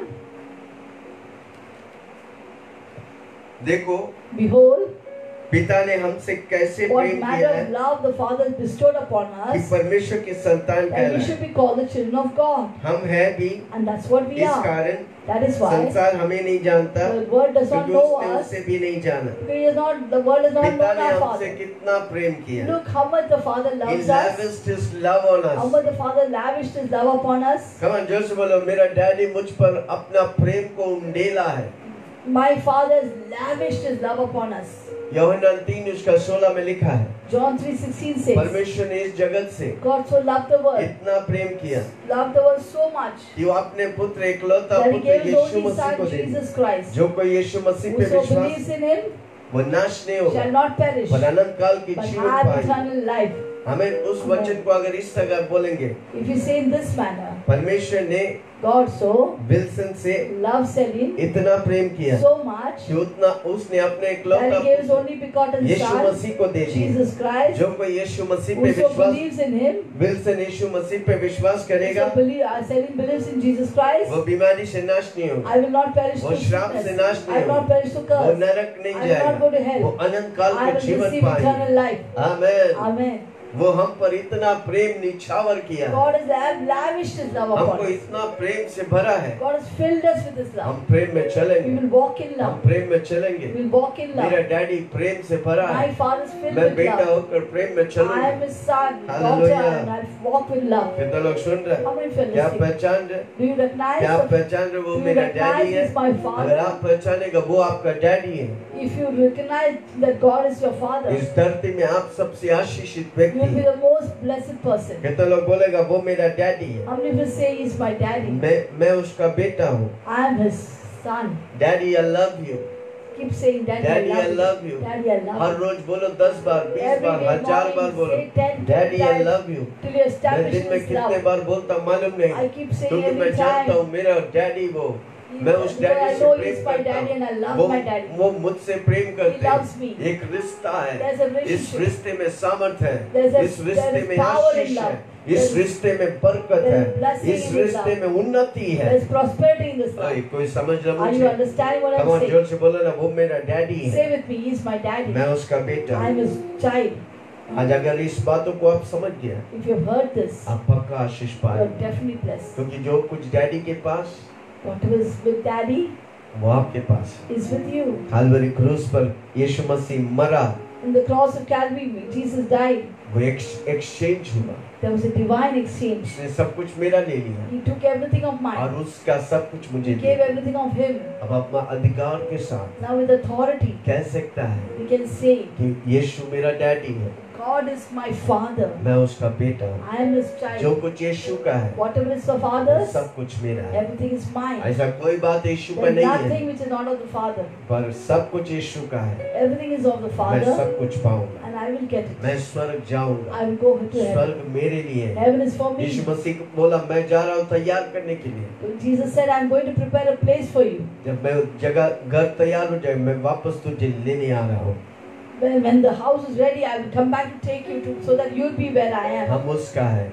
देखो Behold, पिता ने हमसे कैसे what प्रेम manner किया of है love the Father has bestowed upon कि us, परमेश्वर की संतान that we कहलाए। should be called the children of God. हम हैं भी, And that's what we इस are. कारण That is why संसार हमें नहीं जानता, the world does not क्योंकि know उसने us. उसे भी नहीं जाना। Because he is not, the world has not पिता known ने our हमसे Father. कितना प्रेम किया। Look how much the Father He loves us. lavished his love on How us। much the Father lavished His love upon us. Come on, जोर से बोलो, मेरा daddy मुझ पर अपना प्रेम को उंडेला है। My Father has lavished His love upon us. यूहन्ना तीन उसका सोलह में लिखा है, John three sixteen says, परमेश्वर ने इस जगत से God so loved the world, इतना प्रेम किया loved the world so much, कि वो अपने पुत्र एकलौता that He पुत्र gave His यीशु only मसीह को Son, दे दिया। Jesus Christ. जो कोई यीशु मसीह पे Whoso विश्वास believes in Him वो नाश नहीं होगा, shall not perish, पर अनंत काल की but जीवन have पाएगा। eternal life. हमें उस वचन को अगर इस तरह बोलेंगे, If you say in this manner, परमेश्वर ने God so विल्सन से loved Celine इतना प्रेम किया so much कि उतना उसने अपने that एकलौता He gave His पुत्र only begotten यीशु Son, मसीह को दे दिया। Jesus Christ. जो कोई यीशु मसीह पे Whoso विश्वास believes in Him, विल्सन यीशु मसीह पे विश्वास करेगा, whoso believe, uh, Celine believes in Jesus Christ, वो बीमारी से नाश नहीं होगा, I will not perish वो to श्राप से sickness. नाश I नहीं will not होगा, perish to वो curse. नरक नहीं I will not go to जाएगा, hell. वो अनंत काल I के will जीवन receive eternal पाएगा। life. आमेन। Amen. वो हम पर इतना प्रेम निछावर किया है, God has lav- lavished His love हमको upon us. इतना प्रेम से भरा है। God has filled us with His love. हम प्रेम में We चलेंगे, will walk in हम love. प्रेम में चलेंगे। We will walk in मेरा love. डैडी प्रेम से भरा है, My Father is filled मैं with बेटा love. होकर प्रेम में I am चलूंगा। His son, daughter, Hallelujah. and I walk with love. कितने लोग सुन रहे How हैं? many of you are क्या listening? पहचान रहे? Do you recognize? क्या the- पहचान रहे? वो Do you मेरा recognize डैडी है। He's my अगर Father? आप पहचानेगा वो आपका डैडी है। If you recognize that God is your Father, इस धरती में आप सबसे आशीषित you will व्यक्ति be हैं। the most blessed person. कितने लोग बोलेगा वो मेरा डैडी है? How many of you say He's my daddy? मैं मैं उसका बेटा हूँ। I am His son. Daddy I love you, Keep saying, Daddy, daddy I I love love you. You. Daddy, I love हर you. रोज बोलो दस बार, बीस Every बार, day हजार morning, बार बोलो say ten daddy I times love you. till you मैं establish दिन में His कितने love. बार बोलता हूँ मालूम I नहीं, keep saying क्योंकि मैं every जानता time. हूँ मेरा डैडी वो मैं उस Because डैडी I से know प्रेम He's my करता daddy and I हूँ, love वो my daddy. वो मुझसे प्रेम करते loves me. हैं। एक रिश्ता है, There's a इस relationship. रिश्ते में सामर्थ है, There's a- इस रिश्ते there is में power in आशीष है, love. इस There's- रिश्ते में बरकत there है, is blessing इस in this रिश्ते love. में उन्नति है। There's prosperity in this ओए, love. कोई समझ रहा Are you मुझे? understanding what Come I'm on, saying? जोर से बोलो ना, वो मेरा डैडी Say है, with me, He's my daddy. मैं उसका बेटा I'm हूँ। His child. आज अगर इस बातों को आप समझ गया, If you've heard this, आप पक्का आशीष you're पाएंगे, definitely blessed. क्योंकि जो कुछ डैडी के पास Whatever is with daddy वो आपके पास है। is with you. काल्वरी क्रूस पर यीशु मसीह मरा, In the cross of Calvary, Jesus died. वो एक्सचेंज हुआ, There was a divine exchange. उसने सब कुछ मेरा ले लिया He took everything of mine. और उसका सब कुछ He मुझे gave दिया। everything of Him. अब अपना अधिकार के साथ Now with authority, कह सकता है we can say, कि यीशु मेरा डैडी है, God is my Father. मैं उसका बेटा हूँ। I am His जो child. कुछ यीशु का है Whatever is the वो Father's, सब कुछ मेरा है। everything is mine. ऐसा कोई बात यीशु पर There is नहीं है, nothing which is not of the Father. पर सब कुछ यीशु का है। Everything is of the मैं Father, सब कुछ पाऊंगा, and I will get it. मैं स्वर्ग जाऊंगा, I will go to heaven. स्वर्ग मेरे लिए है। Heaven is for me. यीशु मसीह को बोला मैं जा रहा हूँ तैयार करने के लिए। Jesus said, I'm going to prepare a place for you. जब मैं जगह घर तैयार हो जाए मैं वापस तुझे लेने आ रहा हूँ। When, when the house is ready, I will come back to take you to, so that you'll be where I am. हम उसका है,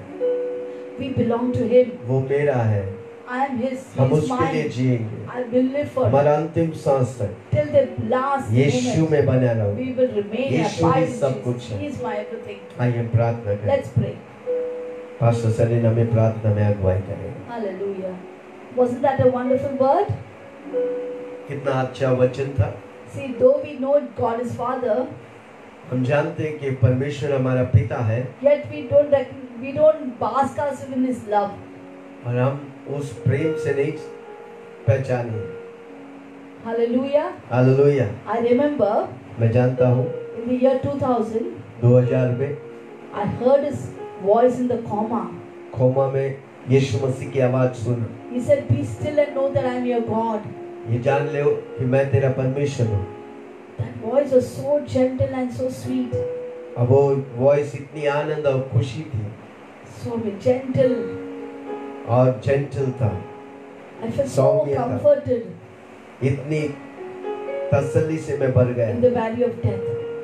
We belong to Him. वो मेरा है, I am His. He हम is उसके लिए mine. जिएंगे। I will live for Him. हमारा अंतिम सांस तक Till the last Yeshu moment. में बना रहो। We will remain Yeshu abide he in सब Jesus. कुछ है। He is my everything. आइए प्रार्थना करें। Let's pray. पास्टर सलीन हमें प्रार्थना में अगुवाई करें। Hallelujah. Wasn't that a wonderful word? कितना अच्छा वचन था। See, though we know God is Father, हम जानते हैं कि परमेश्वर हमारा पिता है yet we don't reckon, we don't bask ourselves in His love. और हम उस प्रेम से नहीं पहचाने। Hallelujah. हालेलुया। I remember मैं जानता हूँ in the year two thousand, दो हज़ार में I heard His voice in the coma. खोमा में यीशु मसीह की आवाज सुना। He said, "Be still and know that I am your God." ये जान ले कि मैं तेरा परमेश्वर हूँ। That voice was so gentle and so sweet. अब वो वॉइस इतनी आनंद और खुशी थी So gentle. और जेंटल था, I felt so सौम्य था। comforted इतनी तसल्ली से मैं भर in गया। the valley of death.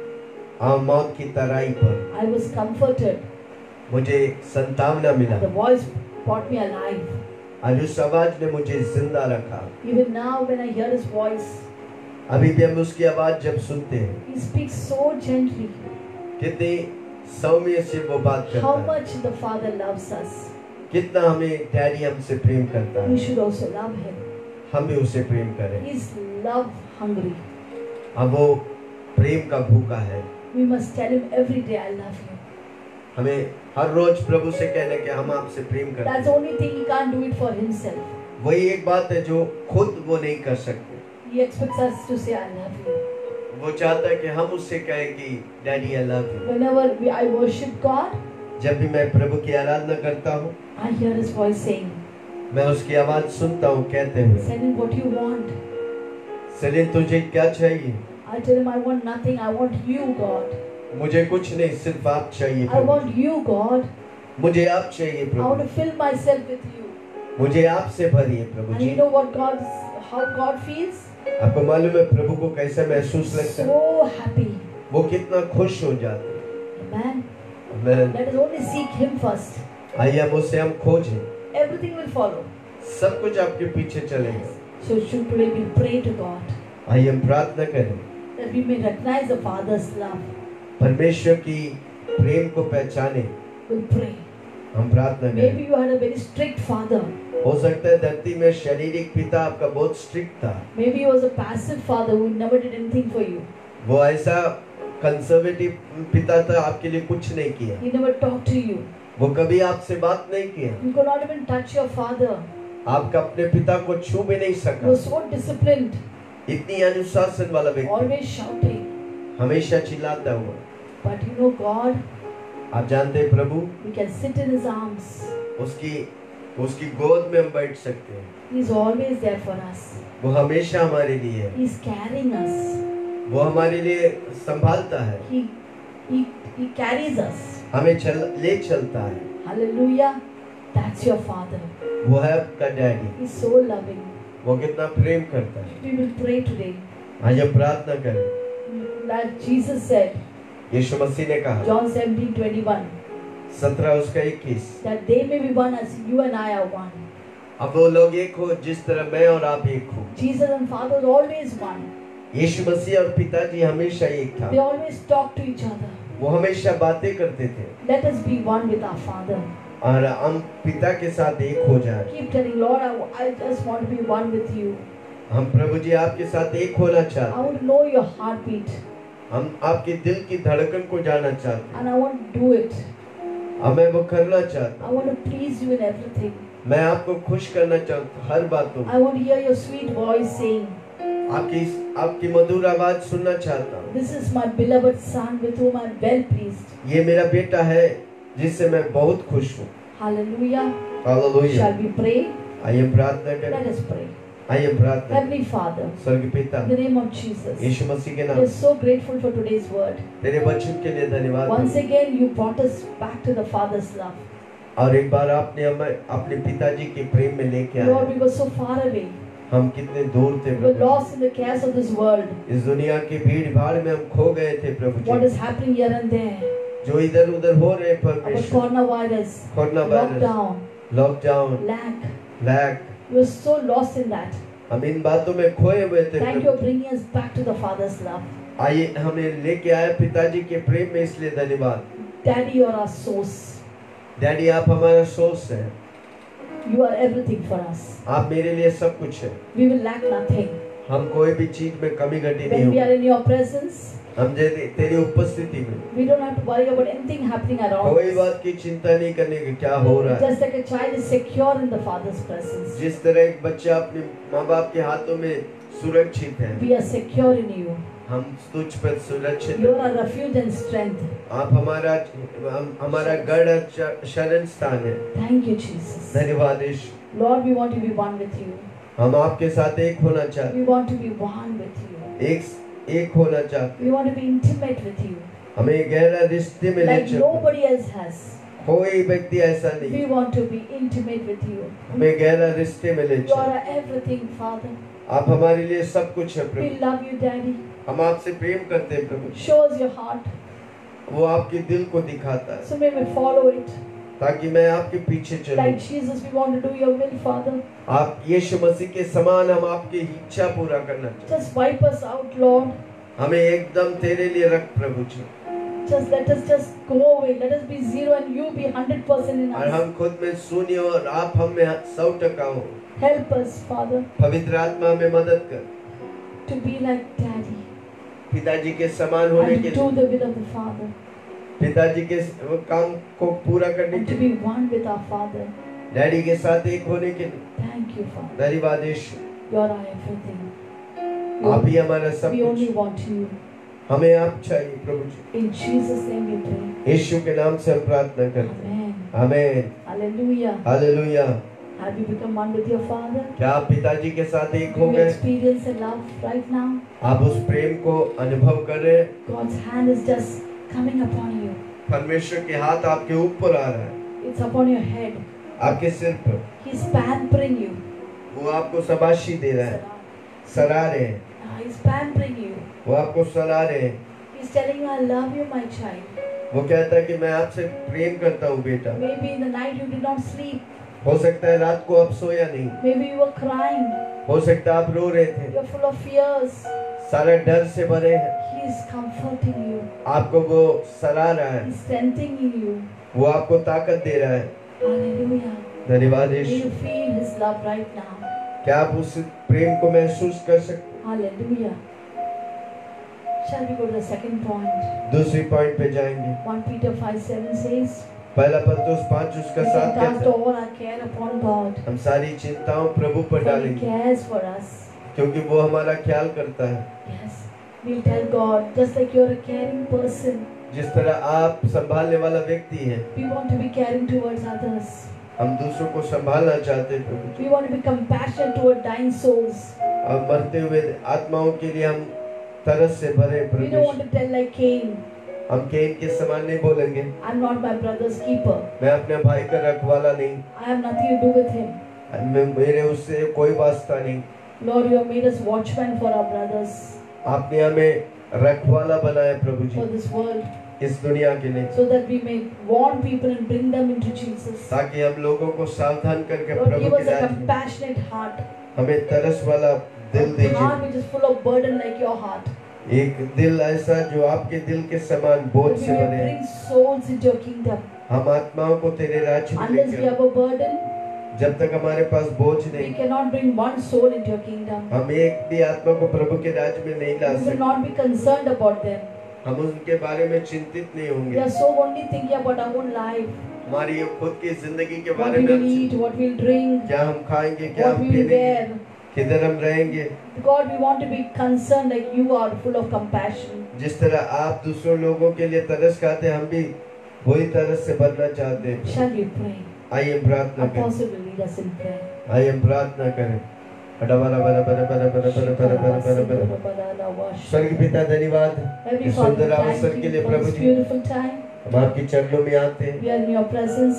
और मौत की तराई पर I was comforted. मुझे संतावना मिला The voice brought me alive. और उस आवाज ने मुझे जिंदा रखा। Even now when I hear his voice, अभी भी हम उसकी आवाज जब सुनते हैं, he speaks so gently. कितनी सौम्य से वो बात How करता है, much the Father loves us. कितना हमें डैडी हमसे प्रेम करता We है। should also love him. हम भी उसे प्रेम करें। He is love hungry. अब वो प्रेम का भूखा है। We must tell him every day, I love you. हमें हर रोज प्रभु से कहना कि हम आपसे प्रेम करते That's the हैं। only thing he can't do it for himself. वही एक बात है जो खुद वो नहीं कर सकते। He expects us to say, I love you. वो चाहता है कि हम उससे कहें कि daddy I love you. Whenever we, I worship God, जब भी मैं प्रभु की आराधना करता हूँ, I hear his voice saying, मैं उसकी आवाज सुनता हूँ कहते हुए, Send him what you want. सलील तुझे क्या चाहिए? I tell him, I want nothing. I want you, God. मुझे कुछ नहीं, सिर्फ आप चाहिए I Prabhu. want you, God. मुझे आप चाहिए I want Prabhu. to fill myself with you. मुझे आपसे भरिए प्रभु And ji. you know what God, how God feels? आपको मालूम है प्रभु को कैसा महसूस लगता है? So happy. वो कितना खुश हो जाते हैं। Amen. Amen. Let us only seek him first. आइए हम उससे हम खोजें, Everything will follow. सब कुछ आपके पीछे चलेगा। So should today we pray to God आइए हम प्रार्थना करें, that we may recognize the Father's love. परमेश्वर की प्रेम को पहचाने। We'll pray. हम प्रार्थना Maybe करें। you had a very strict father. हो सकता है धरती में शारीरिक पिता आपका बहुत स्ट्रिक्ट था। Maybe he was a passive father who never did anything for you. वो ऐसा कंजर्वेटिव पिता था, आपके लिए कुछ नहीं किया। He never talked to you. वो कभी आपसे बात नहीं किया। You could not even touch your father. आपका अपने पिता को छू भी नहीं He सका। was so disciplined, इतनी अनुशासन वाला व्यक्ति, always shouting. हमेशा चिल्लाता हुआ। But you know God, आप जानते हैं प्रभु, we can sit in his arms. उसकी उसकी गोद में हम बैठ सकते हैं। He is always there for us. वो हमेशा हमारे लिए है। He is carrying us. वो हमारे लिए संभालता है, He, he, he carries us. हमें चल ले चलता है। Hallelujah. That's your Father. वो है आपका डैडी। He's so loving. वो कितना प्रेम करता है। We will pray today. आज हम प्रार्थना करें। That Jesus said, यीशु मसीह ने कहा, John seventeen twenty-one, सत्रह उसका इक्कीस, that they may be one as you and I are one. अब वो लोग एक हो जिस तरह मैं और आप एक हो। Jesus and Father are always one. यीशु मसीह और पिताजी हमेशा एक था। They always talk to each other. वो हमेशा बातें करते थे Let us be one with our Father. और हम पिता के साथ एक हो जाए। Keep telling Lord, I, I just want to be one with you. हम प्रभु जी आपके साथ एक होना I चाहते want to know your heartbeat हम आपके दिल की धड़कन को जानना चाहते and I want to do it. हमें वो करना चाहते I want to please you in everything. मैं आपको खुश करना चाहता हूँ हर बातों में। I want to hear your sweet voice saying, आपकी आपकी मधुर आवाज सुनना चाहता हूँ। This is my beloved Son with whom I am well pleased. ये मेरा बेटा है जिससे मैं बहुत खुश हूँ। Hallelujah. Hallelujah. Shall we pray? आइए हम प्रार्थना Let करें। us pray. आइए हम प्रार्थना करें। Heavenly Father, स्वर्गीय पिता, in the name of Jesus, यीशु मसीह के we नाम are so grateful for today's word. तेरे वचन के लिए धन्यवाद। Once again, you brought us back to the Father's love. और एक बार आपने हमें अपने पिताजी के प्रेम में लेके Lord, आए। we were so far away. हम कितने दूर थे We were Prabhu. lost in the chaos of this world. इस दुनिया की भीड़ भाड़ में हम खो गए थे प्रभु What ji. is happening here and there? जो इधर उधर हो रहे About परमेश्वर, coronavirus, corona virus, lockdown, lockdown, lack. Lag, We were so lost in that. हम इन बातों में खोए हुए थे Thank you for Prabhu. bringing us back to the Father's love. आइए हमें लेके आए पिताजी के प्रेम में, इसलिए धन्यवाद। Daddy, you are our source. Daddy आप हमारा सोर्स है, You are everything for us. आप मेरे लिए सब कुछ है। We will lack nothing. हम कोई भी चीज में कमी घटी नहीं When we are होगी। in your presence, हम जे- तेरी उपस्थिति में we don't have to worry about anything happening around कोई us. बात की चिंता नहीं करने की क्या हो रहा है। Just like a child is secure in the Father's presence, जिस तरह एक बच्चा अपने माँ बाप के हाथों में सुरक्षित है, we are secure in you. हम तुझ पर सुरक्षित You are हैं। our refuge and strength. आप हमारा हम, हमारा गढ़ और श- शरण स्थान है। Thank you, Jesus. धन्यवाद यीशु। Lord, we want to be one with you. हम आपके साथ एक होना चाहते We want to be one with you. हैं, एक एक होना चाहते We want to be intimate with you. हैं। हमें गहरा रिश्ते में ले Like चलो। nobody else has. कोई व्यक्ति ऐसा नहीं, We want to be intimate with you. हमें गहरा रिश्ते में ले You चलो। are everything, Father. आप हमारे लिए सब कुछ है We Prabhu. love you, Daddy. हम आपसे प्रेम करते हैं प्रभु। Show us your heart. वो आपके दिल को दिखाता है, So may we follow it. ताकि मैं आपके पीछे चलूं। Like Jesus, we want to do your will, Father. आप यीशु मसीह के समान हम आपकी इच्छा पूरा करना चाहते हैं। Just wipe us out, Lord. हमें एकदम तेरे लिए रख प्रभु जी, Just let us just go away. Let us be zero and you be one hundred percent in और us. हम खुद में शून्य हो और आप हम में सौ टका हो। Help us, Father, पवित्र आत्मा हमें मदद कर, to be like Daddy पिताजी के समान होने and के to do लिए, the will of the Father पिताजी के वो काम को पूरा करने and के to लिए, be one with our Father. Daddy के साथ एक होने के लिए। Thank you, Father. धन्यवाद यीशु, You are our everything. We आप ही only, हमारा सब we only कुछ, want you. हमें आप चाहिए प्रभु जी। In Jesus' name we pray. यीशु के नाम से हम प्रार्थना करते हैं, Amen. आमीन, Hallelujah. Hallelujah. Have you become one with your Father? क्या आप पिताजी के साथ एक Do हो you गए? experience a love right now? आप उस प्रेम को अनुभव कर रहे हैं? God's hand is just coming upon you. परमेश्वर के हाथ आपके ऊपर आ रहा है, It's upon your head. आपके सिर पर। He's pampering you. वो आपको शाबाशी दे रहा है, सराह रहे हैं, Ah, He's pampering you. वो आपको सराह रहे हैं। He's telling you, I love you, my child. वो कहता है कि मैं आपसे प्रेम करता हूँ बेटा। Maybe in the night you did not sleep. हो सकता है रात को आप सोया नहीं, Maybe you were crying. हो सकता है आप रो रहे थे, You're full of fears. सारा डर से भरे हैं। He's comforting you. आपको वो सराह रहा है, He's strengthening you. वो आपको ताकत दे रहा है। Hallelujah. धन्यवाद May Yeshu. you feel His love right now. क्या आप उस प्रेम को महसूस कर सकते? Hallelujah. Shall we go to the second point? दूसरी पॉइंट पे जाएंगे। First Peter five seven says, पहला पत्रस पाँच उसका we साथ can cast कहता है, all our care upon God, हम सारी चिंताओं प्रभु पर for He डालेंगे, cares for us. क्योंकि वो हमारा ख्याल करता है। Yes. We'll tell God, just like you're a caring person, जिस तरह आप संभालने वाला व्यक्ति है, we want to be caring towards others. हम दूसरों को संभालना चाहते हैं प्रभु जी। We want to be compassionate toward dying souls. और मरते हुए आत्माओं के लिए हम तरस से भरे We प्रभु don't want जी। to tell like Cain, हम कैन के समान नहीं बोलेंगे, I'm not my brother's keeper. मैं अपने भाई का रखवाला नहीं, I have nothing to do with him. मैं मेरे उससे कोई वास्ता नहीं। Lord, you have made us watchmen for our brothers, आपने हमें रखवाला बनाया प्रभु for जी this world, इस दुनिया के लिए, so that we may warn people and bring them into Jesus. ताकि हम लोगों को सावधान करके Lord, प्रभु give के us a राज्य में compassionate heart, हमें तरस वाला दिल a heart दीजिए, which is full of burden like your heart. एक दिल ऐसा जो आपके दिल के समान बोझ That we से may भरे। bring souls into your kingdom. हम आत्माओं को तेरे राज्य में Unless we लेकर, have a burden, जब तक हमारे पास बोझ we नहीं, cannot bring one soul into your kingdom. हम एक भी आत्मा को प्रभु के राज्य में नहीं ला We will सकते। not be concerned about them. हम उनके बारे में चिंतित नहीं We होंगे। are so only thinking about our own life. हमारी खुद की जिंदगी के What बारे we में will हम eat, चिंतित- what we will drink, क्या हम खाएंगे, क्या what हम we will पीएंगे, wear. किधर हम रहेंगे। God, we want to be concerned like you are, full of compassion. जिस तरह आप दूसरों लोगों के लिए तरस खाते हैं, हम भी वही तरस से भरना चाहते हैं। Shall we pray? आइए हम प्रार्थना करें, Apostle will lead us in prayer. आइए हम प्रार्थना करें। बड़ा बड़ा बड़ा बड़ा बड़ा बड़ा बड़ा बड़ा बड़ा बड़ा बड़ा स्वर्ग पिता, धन्यवाद Heavenly इस Father, सुंदर thank अवसर के you लिए for Prabhu this ji. beautiful time. हम आपके चरणों में आते हैं। We are in your presence.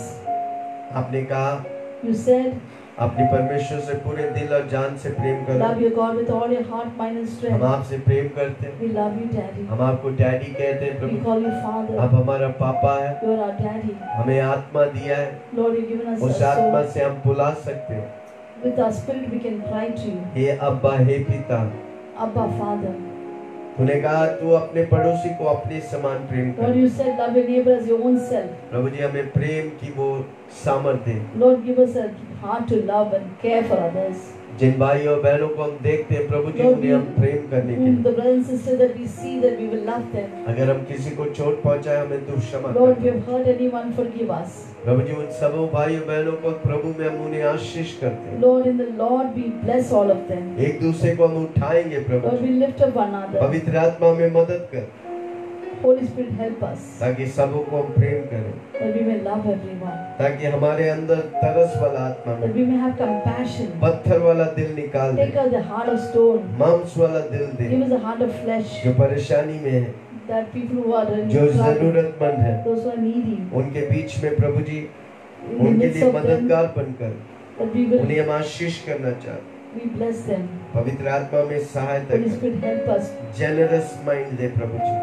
आपने कहा You said, अपने परमेश्वर से पूरे दिल और जान से प्रेम करो। love your God with all your heart, mind and हम strength. आपसे प्रेम करते हैं, We love you, Daddy. हम आपको डैडी कहते हैं We Prabhu. call you Father. आप हमारा पापा है, You are our Daddy. हमें आत्मा दिया है, Lord, you've given us उस a आत्मा soul. से हम बुला सकते हैं, With our spirit, we can cry to you. हे अब्बा, हे पिता। Abba, Father. तूने कहा तू अपने पड़ोसी को अपने समान प्रेम Lord, कर। you said, love your neighbor as your own self. प्रभु जी हमें प्रेम की वो सामर्थ्य दे। Lord, give us a heart to love and care for others. जिन भाइयों और बहनों को हम देखते हैं प्रभु जी, Lord, उन्हें हम we- प्रेम करने के Whom लिए, the brothers and sisters that we see, that we will love them. अगर हम किसी को चोट पहुंचाए, हमें तू क्षमा Lord, if we कर। have hurt anyone, forgive us. प्रभु जी उन सब भाइयों बहनों को प्रभु में हम उन्हें आशीष करते हैं। Lord, in the Lord, we bless all of them. एक दूसरे को हम उठाएंगे प्रभु Lord, ji. we lift up one another. पवित्र आत्मा में मदद कर, Holy Spirit, help us ताकि सबों को हम प्रेम करें। that we may love everyone. ताकि हमारे अंदर तरस वाला आत्मा that we may have compassion. पत्थर वाला दिल निकाल दे, Take out the heart of stone. मांस वाला दिल दे, Give us a heart of flesh. जो परेशानी में है, That people who are in जो trouble, जरूरतमंद है, those who are needy, उनके बीच में प्रभु जी in the उनके midst लिए of them, मददगार बनकर that we will उन्हें हम आशीष करना चाहते, we bless them. पवित्र आत्मा में सहायता Holy कर, Spirit, help us. Generous mind दे प्रभु जी,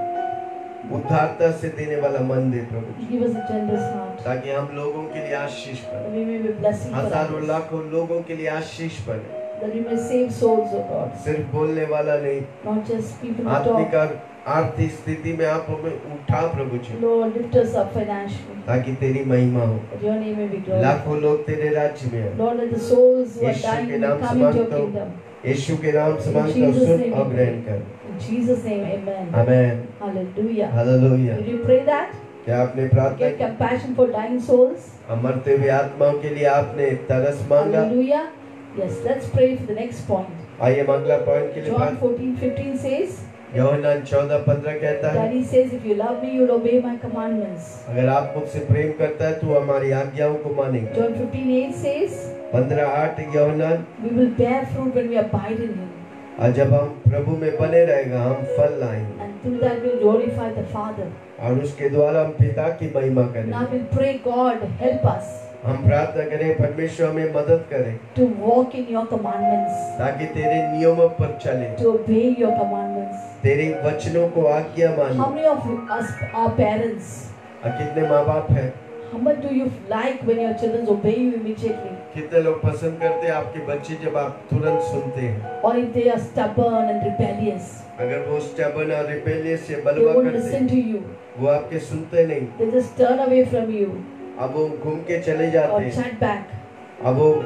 उदारता से देने वाला मन दे प्रभु जी, Give us a generous heart. ताकि हम लोगों के लिए आशीष That बने, we may be blessing for हजारों others. लाखों लोगों के लिए आशीष बने, That we may save souls, O God. सिर्फ बोलने वाला नहीं, Not just people who आत्मिक talk. और आर्थिक स्थिति में आप हमें उठा प्रभु जी, Lord, lift us up financially. ताकि तेरी महिमा हो, That your name may be glorified. लाखों लोग तेरे राज्य में हैं। Lord, let the souls who are Yeshu dying के may नाम come into your समाप्त हो। kingdom. यीशु के नाम से In मांगता Jesus' सुन name और we ग्रहण pray. कर। In Jesus' name, amen. Amen, Hallelujah. Hallelujah. Did you pray that? क्या आपने प्रार्थना Get की? compassion for dying souls. मरते हुए आत्माओं के लिए आपने तरस मांगा। Hallelujah. Yes, let's pray for the next point. आइए हम अगला पॉइंट के लिए John बात। fourteen fifteen says, यूहन्ना चौदह पंद्रह कहता है, Daddy says, if you love me, you'll obey my commandments. अगर आप मुझसे प्रेम करता है तो हमारी आज्ञाओं को मानेगा। John fifteen eight says, पंद्रह आठ यूहन्ना, we will bear fruit when we abide in him. और जब हम प्रभु में बने रहेगा हम फल लाएंगे And through that we'll glorify the Father. और उसके द्वारा हम पिता की महिमा Now करेंगे। we'll pray, God, help us हम प्रार्थना करें परमेश्वर हमें मदद करे to walk in your commandments, ताकि तेरे नियमों पर चले, to obey your commandments. तेरे वचनों को आज्ञा How माने। many of us are parents? और कितने माँ बाप हैं, How much do you like when your children obey you immediately? कितने लोग पसंद करते हैं आपके बच्चे जब आप तुरंत सुनते हैं। Or if they are stubborn and rebellious, अगर वो स्टबर्न और रिबेलियस से they बलवा won't करते listen हैं, to you. वो आपके सुनते नहीं, They just turn away from you अब वो घूम के चले जाते or हैं, chat back. अब वो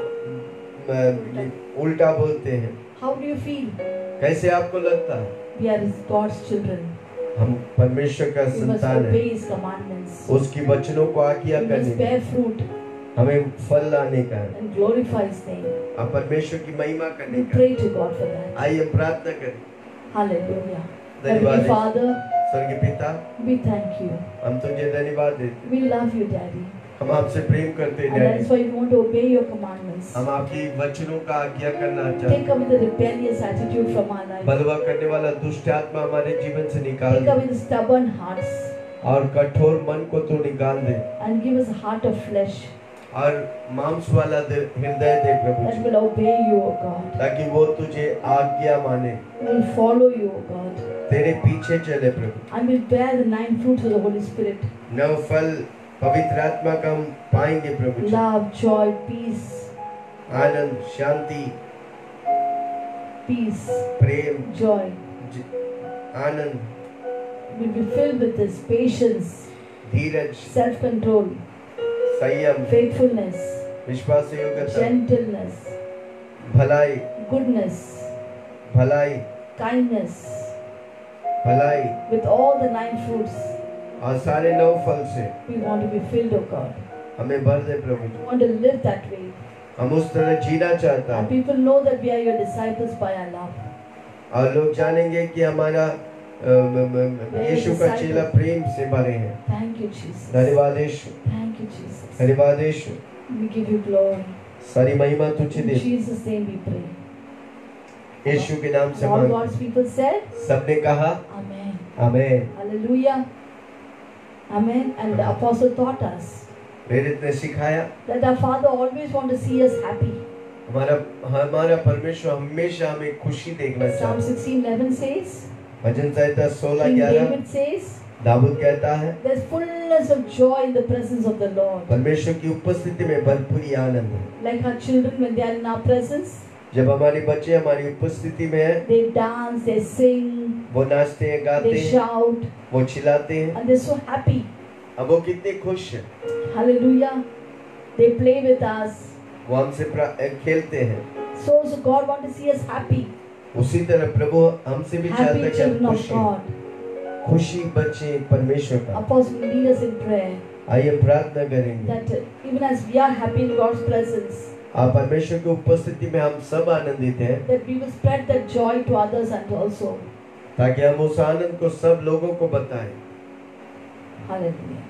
अ, उल्टा बोलते हैं। How do you feel? कैसे आपको लगता है? We are His God's children. हम परमेश्वर का We must संतान obey है, His commandments. उसकी वचनों को आज्ञा We must करने bear का, fruit हमें फल लाने का है, and glorify His name. और परमेश्वर की महिमा करने We का। pray to God for that. आइए हम प्रार्थना करें। Hallelujah. धन्यवाद Heavenly है। Father, स्वर्गीय पिता, we thank you. हम तुझे धन्यवाद देते, We love you, Daddy. हम आपसे प्रेम करते हैं And that is daddy. why we want to obey your commandments. हम आपकी वचनों का आज्ञा करना चाहते Take away the rebellious attitude from our हैं। life. बलवा करने वाला दुष्ट आत्मा हमारे जीवन से निकाल Take they away the stubborn hearts और कठोर मन को तू निकाल दे and give us a heart of flesh और मांस वाला दिल- हृदय दे प्रभु that ji, will obey you, O God. ताकि वो तुझे आज्ञा माने, We will follow you, O God. तेरे पीछे चले प्रभु। And will bear the nine fruits of the Holy Spirit. नव फल पवित्र आत्मा का हम पाएंगे प्रभु जी, Love, joy, peace, आनंद, शांति, peace, प्रेम, joy. ज- आनंद, We'll be filled with this patience, Dheeraj, self-control, संयम, faithfulness, विश्वास योग्यता, gentleness, भलाई, goodness, भलाई, kindness, भलाई with all the nine fruits. और सारे नव फल से We want to be filled, O God. हमें भर दे प्रभु We ji. want to live that way. हम उस तरह जीना चाहता And है people know that we are your disciples by our love. और लोग जानेंगे कि हमारा अ, म- म- म- यीशु का चेला प्रेम से भरे हैं। Thank you, Jesus. धन्यवाद यीशु, Thank you, Jesus. धन्यवाद यीशु, We give you glory. सारी महिमा तुझे In they, Jesus' name we pray. यीशु के नाम से And all मांग। God's people said, सबने कहा Amen. Amen. Hallelujah. Amen. And the apostle taught us प्रेरित ने सिखाया, that our Father always wants to see us happy. हमारा हमारा परमेश्वर हमेशा हमें खुशी देखना Psalm चाहता है। sixteen eleven says, भजन संहिता सोलह King ग्यारह David says, दाऊद कहता है, there's fullness of joy in the presence of the Lord. परमेश्वर की उपस्थिति में भरपूरी आनंद है। Like our children, when they are in our presence, जब हमारे बच्चे हमारी उपस्थिति में हैं, they dance, they sing, वो नाचते हैं, गाते they हैं, shout, वो चिल्लाते हैं, and they're so happy. अब वो कितने खुश हैं, Hallelujah. They play with us. वो हमसे प्रा- खेलते हैं। So, so God wants to see us happy. उसी तरह प्रभु हमसे भी चाहता Happy है कि children हम of खुश हैं, God. खुशी बच्चे परमेश्वर का। Apostle will lead us in prayer आइए प्रार्थना करेंगे, that uh, even as we are happy in God's presence, आप परमेश्वर की उपस्थिति में हम सब आनंदित हैं, that we will spread that joy to others and also. ताकि हम उस आनंद को सब लोगों को बताएं। Hallelujah.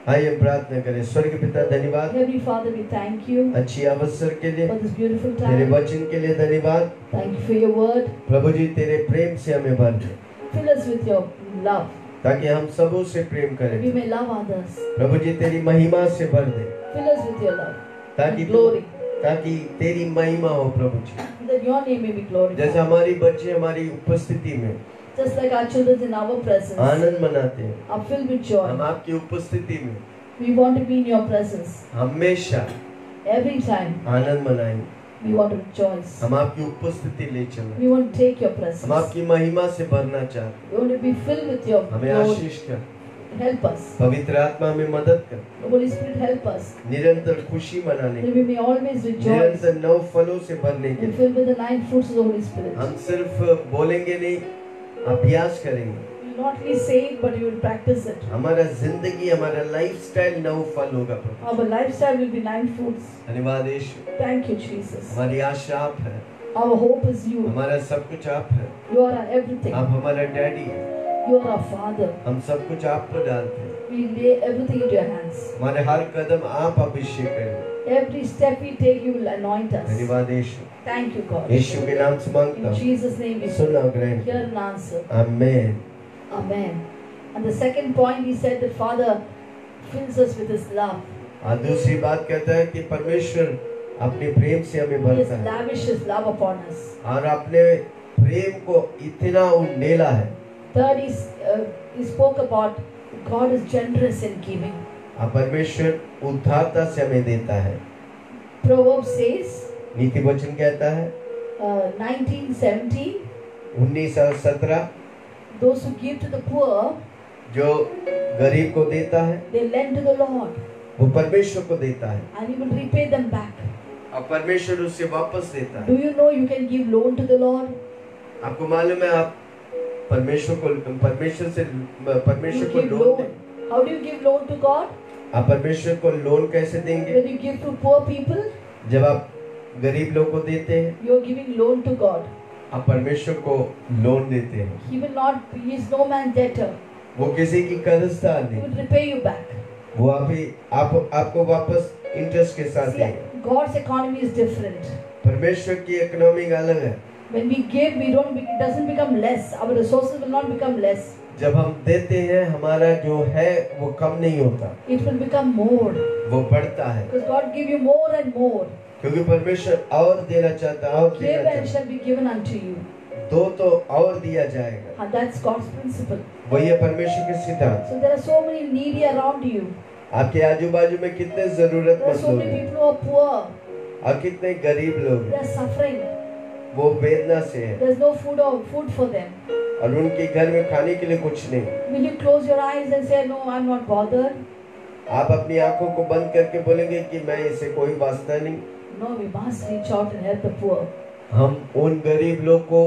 आइए हम प्रार्थना करें। स्वर्गीय पिता धन्यवाद Heavenly Father, we thank you अच्छी अवसर के लिए, for this beautiful तेरे time. वचन के लिए धन्यवाद। Thank you for your word. प्रभु जी तेरे प्रेम से हमें भर दे, Fill us with your love. ताकि हम सबों से प्रेम We करें। may love others. प्रभु जी तेरी महिमा से भर दे, Fill us with your love ताकि and तू- glory. ताकि तेरी महिमा हो प्रभु जी। That your name may be जैसे glorified. हमारी बच्चे हमारी उपस्थिति में Just like our children in our presence आनंद मनाते हैं, are filled with हम joy. आपकी उपस्थिति में We want to be in your presence. हमेशा Every time आनंद मनाएंगे। we want to rejoice. हम आपकी उपस्थिति ले चलें, We want to take your हम presence. आपकी महिमा से भरना चाहते We want to be filled with your हैं। हमें glory. आशीष कर, Help us. पवित्र आत्मा में मदद कर, The Holy Spirit help us. निरंतर खुशी मनाने That की, we may always rejoice निरंतर नौ फलों से भरने के and लिए। filled with the nine fruits of the Holy Spirit. हम सिर्फ बोलेंगे नहीं, अभ्यास करेंगे। You will not only say it, but you will practice it. हमारा जिंदगी, हमारा लाइफस्टाइल नौ फल होगा प्रभु। Our lifestyle will be nine fruits. धन्यवाद यीशु, Thank you, Jesus. हमारी आशा आप है, Our hope is you. हमारा सब कुछ आप है, You are our everything. आप हमारा डैडी है, You are our Father. हम सब कुछ आप पर डालते हैं। We lay everything into your hands. हमारे हर कदम आप अभिषेक करें। Every step we take, you will anoint us. धन्यवाद यीशु, Thank you, God. यीशु के नाम से मांगता In हूँ, Jesus' name we सुना pray. ग्रहण Hear कर। and answer. Amen. Amen. And the second point, he said that Father fills us with His love. और दूसरी बात कहता है कि परमेश्वर अपने प्रेम से हमें He has भरता है lavished His love upon us. और अपने प्रेम को इतना उंडेला है। Third, he, uh, he spoke about God is generous in giving. और परमेश्वर उदारता से हमें देता है। Proverbs says, नीति वचन कहता है uh, nineteen seventeen, उन्नीस और सत्रह, those who give to the poor, जो गरीब को देता है they lend to the Lord, वो परमेश्वर को देता है and He will repay them back. और परमेश्वर उससे वापस देता है। Do you know you can give loan to the Lord? आपको मालूम है आप परमेश्वर को परमेश्वर से परमेश्वर You को give लोन loan. दें। How do you give loan to God? आप परमेश्वर को लोन कैसे देंगे? When you give to poor people, जब आप गरीब लोगों को देते हैं, you are giving loan to God. आप परमेश्वर को लोन देते हैं। He will not, He is no man debtor. वो किसी की कर्जदार He नहीं, will repay you back. वो अभी आप आपको वापस इंटरेस्ट के साथ See, देगा। God's economy is different. परमेश्वर की इकोनॉमी अलग है। When we give, we don't, it doesn't become less. Our resources will not become less. जब हम देते हैं, हमारा जो है वो कम नहीं होता, It will become more. वो बढ़ता है, Because God give you more and more. क्योंकि परमेश्वर और देना चाहता है, और Give देना and चाहता shall be given unto you. है। दो तो और दिया जाएगा। And that's God's principle. वही है परमेश्वर के सिद्धांत। So there are so many needy around you. आपके आजू बाजू में कितने There are जरूरतमंद so लोग many हैं people who are poor. और कितने गरीब लोग They हैं, are suffering. वो वेदना से है There's no food or food for them. और उनके घर में खाने के लिए कुछ नहीं। Will you close your eyes and say, no, I'm not bothered? आप अपनी आंखों को बंद करके बोलेंगे कि मैं इससे कोई वास्ता नहीं। No, we must reach out and help the poor. हम उन गरीब लोग को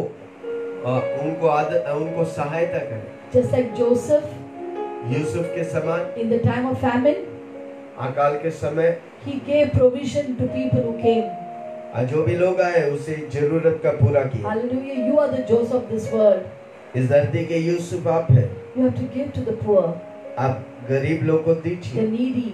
आ, उनको आदत उनको सहायता करें। Just like Joseph, यूसुफ के समान in the time of famine, अकाल के समय he gave provision to people who came. और जो भी लोग आए उसे जरूरत का पूरा किया। Hallelujah. You are the Joseph of this world. इस धरती के यूसुफ आप हैं। You have to give to the poor, आप गरीब लोग को the दीजिए, needy,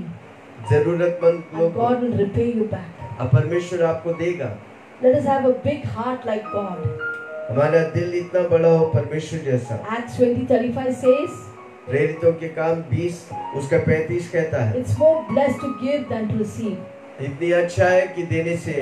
जरूरतमंद and लोग को, God will repay you back. और परमेश्वर आपको देगा। Let us have a big heart like God. हमारा दिल इतना बड़ा हो परमेश्वर जैसा। Acts twenty thirty-five says, प्रेरितों के काम बीस उसका पैंतीस कहता है, it's more blessed to give than to receive. इतनी अच्छा है कि देने से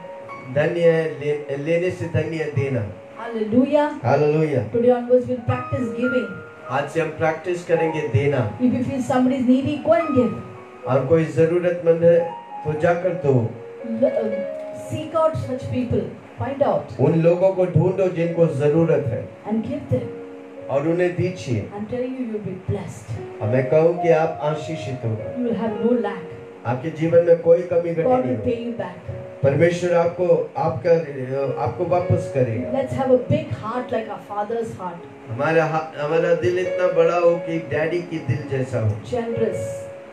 धन्य है, ले, लेने से धन्य है देना। Hallelujah. Hallelujah. Today onwards we'll practice giving. आज से हम प्रैक्टिस करेंगे देना। If you feel somebody is needy, go and give. और कोई जरूरतमंद है तो जाकर दो। L- uh, seek out such people. Find out उन लोगों को ढूंढो जिनको जरूरत है and give them. और उन्हें दीजिए। I'm telling you, you'll be blessed. और मैं कहूँ कि आप आशीषित होगा। You will have no lack. आपके जीवन में कोई कमी घटी God नहीं will pay होगी। you back. परमेश्वर आपको आपका आपको वापस करेगा। Let's have a big heart like our Father's heart. हमारा हमारा दिल इतना बड़ा हो कि डैडी की दिल जैसा हो, Generous,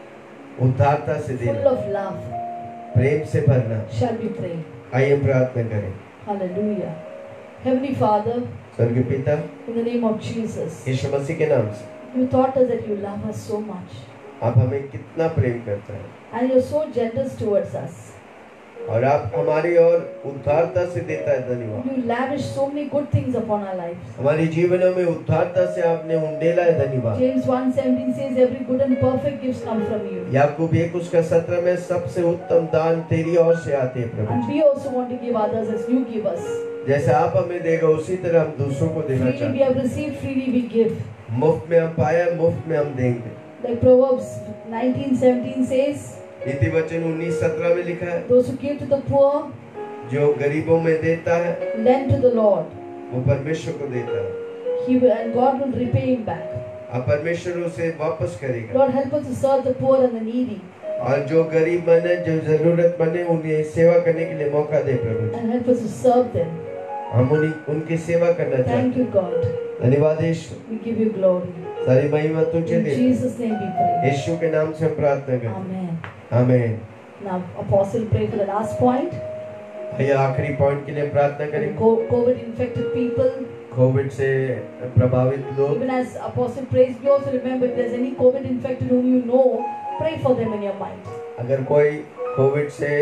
उदारता से full देना, of love. प्रेम से भरना। Shall we pray? आइए हम प्रार्थना करें। Hallelujah. Heavenly Father, स्वर्गीय पिता, in the name of Jesus, यीशु मसीह के नाम से you taught us that you love us so much. आप हमें कितना प्रेम करता है and you're so generous towards us. और आप हमारी और उद्धारता से देता है। धन्यवाद। You lavish so many good things upon our lives. हमारे जीवनों में उद्धारता से आपने उंडेला है। धन्यवाद। James one seventeen says every good and perfect gifts come from you. याकूब एक उसका सत्रह में सबसे उत्तम दान तेरी ओर से आते हैं प्रभु। And we also want to give others as you give us. जैसे आप हमें देगा उसी तरह हम दूसरों को देना Freely we चाहते have received, freely we give. हैं। मुफ्त में हम पाया, मुफ्त में हम देंगे। Like Proverbs nineteen seventeen says, नीति वचन उन्नीस सत्रह में लिखा है, those who give to the poor, जो गरीबों में देता है lend to the Lord. वो परमेश्वर को देता है, He will, and God will repay him back. अब परमेश्वर उसे वापस करेगा। Lord, help us to serve the poor and the needy. और जो गरीब बने, जो जरूरतमंद है, उन्हें सेवा करने के लिए मौका दे प्रभु। And help us to serve them. हम उन्हीं उनकी सेवा करना चाहते Thank you, God. धन्यवाद यीशु। We give you glory. सारी महिमा तुझे In they. Jesus' name we pray. यीशु के नाम से हम प्रार्थना करें। Amen. आमीन। Now, Apostle pray for the last point. ये आखिरी पॉइंट के लिए प्रार्थना करें। COVID infected people. कोविड से प्रभावित लोग। Even as Apostle prays, we also remember if there's any COVID infected whom you know, pray for them in your mind. अगर कोई कोविड से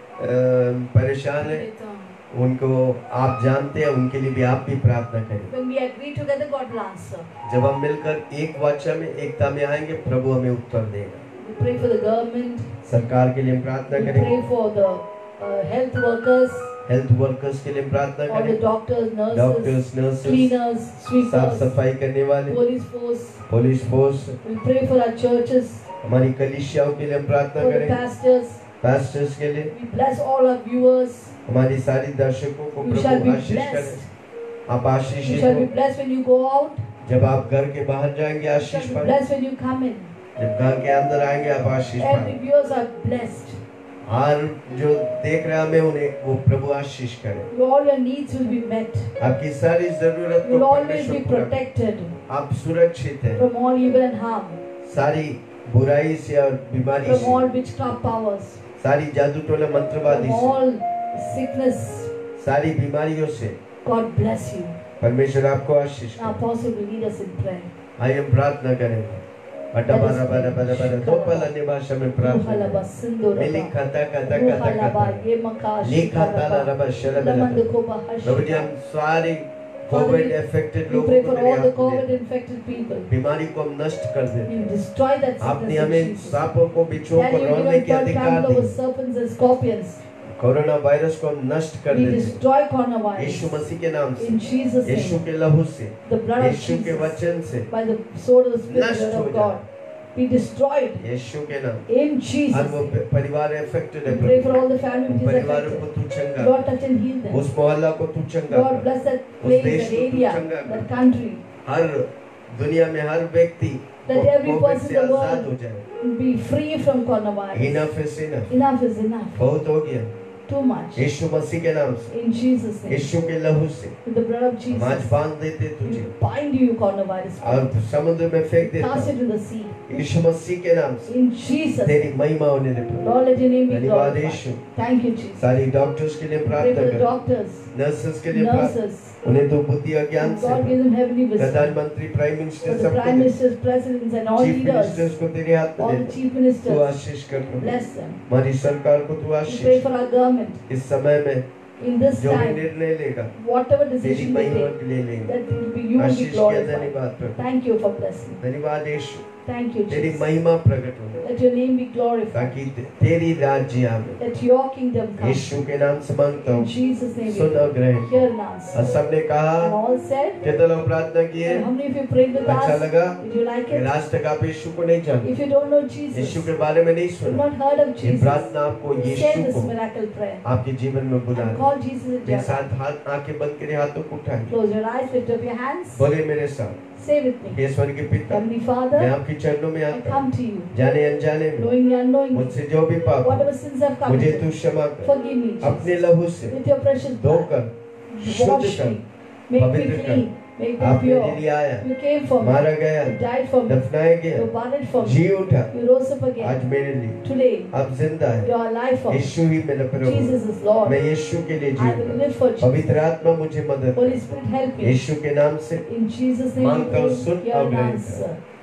परेशान है, उनको आप जानते हैं, उनके लिए भी आप भी प्रार्थना करें। When we agree together, God will answer. जब हम मिलकर एक वाचा में एकता में आएंगे, प्रभु हमें उत्तर देगा। We pray for the government. सरकार के लिए प्रार्थना We करें। pray for the uh, health workers. Health workers के लिए प्रार्थना All the करें। doctors, nurses, doctors, nurses, cleaners, साफ sweepers, सफाई करने वाले, police force. Police force, We pray for our churches, हमारी कलीसियाओं के लिए प्रार्थना for the करें। pastors. पास्टर्स के लिए, We bless all our viewers. हमारी सारी दर्शकों को You shall Prabhu be Ashish blessed. करें। आप You आशीषित shall be हो। blessed when you go out. जब आप घर के बाहर जाएंगे You आशीष shall be पाएं। blessed when you come in. जब घर के अंदर आएंगे आप आशीष Every पाएं। viewers are blessed. हर जो देख रहे हैं हमें उन्हें वो प्रभु आशीष करें। All your needs will be met. आपकी सारी जरूरत You को will always परमेश्वर be पूरा करे। protected आप सुरक्षित हैं from all evil and harm, सारी बुराई से और बीमारी from से, all witchcraft powers, सारी जादू टोले मंत्रवादी from से, all sickness. सारी बीमारियों से God bless you. परमेश्वर आपको आशीष Now, करे। Apostle will lead us in prayer. आइए हम प्रार्थना करेंगे। बटा बरा बरा बरा बरा दो पल अन्य भाषा में प्रार्थना करें। मिली खाता खाता खाता खाता लिखा ताला रबा शरब प्रभु जी हम सारे कोविड इन्फेक्टेड We लोगों pray को for तेरे all the हाथ में COVID दे। infected people. बीमारी को हम नष्ट कर दे। You destroy that आपने sickness in हमें Jesus. सांपों को बिच्छुओं Can को you रोकने give के us अधिकार trample over दी। serpents and scorpions? Corona virus को हम नष्ट कर We देते। destroy coronavirus. यीशु मसीह के नाम से, In Jesus' यीशु name. के लहू से, The blood of यीशु के Jesus. वचन से By the sword of the Spirit नष्ट word हो of God. Be destroyed. यीशु के नाम। In Jesus' हर वो name. परिवार इन्फेक्टेड है We pray Prabhu. for all the family उन which is परिवारों को affected. तू चंगा Lord, touch and heal them. उस मोहल्ला को तू चंगा Lord, कर। bless that उस place, देश that को तू area, चंगा कर। that country. हर दुनिया में हर व्यक्ति That every कोविड person से in the आजाद हो world जाए। be free from coronavirus. Enough is enough, Enough is enough. बहुत हो गया। Too much. यीशु मसीह के नाम से, In Jesus' name. यीशु के लहू से With the blood of हम आज Jesus. बांध देते तुझे We bind you, coronavirus. और समुद्र में फेंक देता Cast it हूं। to the sea. यीशु मसीह के नाम से In Jesus' तेरी name. महिमा होने दे प्रभु। Lord, let your name be धन्यवाद यीशु। glorified. Thank you, Jesus. सारी डॉक्टर्स के लिए Pray प्रार्थना for the कर, doctors, नर्सेस के लिए प्रार्थना, nurses. उन्हें तो बुद्धि और ज्ञान से, God give them heavenly wisdom. प्रधानमंत्री, प्राइम For मिनिस्टर the सबको prime दे, ministers, presidents, and all chief leaders, ministers को तेरे हाथ में all they the they. chief तू ministers, आशीष कर प्रभु। bless them. हमारी सरकार को तू We pray Ashish, for our government. इस समय में In this जो भी time, निर्णय लेगा whatever तेरी decision they महिमा take, के लिए लेंगे। that it will be you will be आशीष के glorified. धन्यवाद प्रभु। Thank you for blessing. धन्यवाद यीशु, Thank you, तेरी Jesus. महिमा प्रकट हो, Let your name be glorified. ताकि ते- तेरी राज्य आवे। Let your kingdom come. यीशु के नाम से मांगता In हूँ, Jesus' name, सुन we और ग्रहण। hear and answer. और सबने कहा, And all said, कितने लोग प्रार्थना किए? and how many of you prayed with अच्छा us? लगा? Did you like it? आज तक आप यीशु को नहीं जानते, If you don't know Jesus, Yeshu you've के बारे में नहीं सुना, not heard of ये Jesus, प्रार्थना आपको say यीशु this को miracle prayer. आपके जीवन में बुला And ले। call Jesus into मेरे your life. साथ हाथ आंखें बंद करे, हाथों को उठाएं, Close your eyes, lift up your hands. बोले मेरे साथ, Say with me. हे स्वर्ग के पिता, Heavenly मैं Father, आपके चरणों में I आता हूँ, come to you, जाने अनजाने में knowingly and unknowingly, मुझसे जो भी पाप हो, whatever sins I've मुझे तू committed, क्षमा कर, forgive me, अपने Jesus. लहू से With your precious blood, धोकर शुद्ध wash कर, me, make me पवित्र कर। clean, make me आप मेरे pure. लिए आया, You came for me, मारा गया, you died for me, दफनाया गया, you buried for ji me, उठा, you rose up आज again. मेरे लिए Today, अब जिंदा है। you are alive for me. यीशु ही मेरा प्रभु, Jesus is Lord. मैं यीशु के लिए I will जीऊंगा। live for Jesus. पवित्र आत्मा मुझे मदद Holy करे, Spirit, help me. यीशु के नाम से In Jesus' name, we मांगता हूँ, pray. सुन Hear और and ग्रहण answer. कर।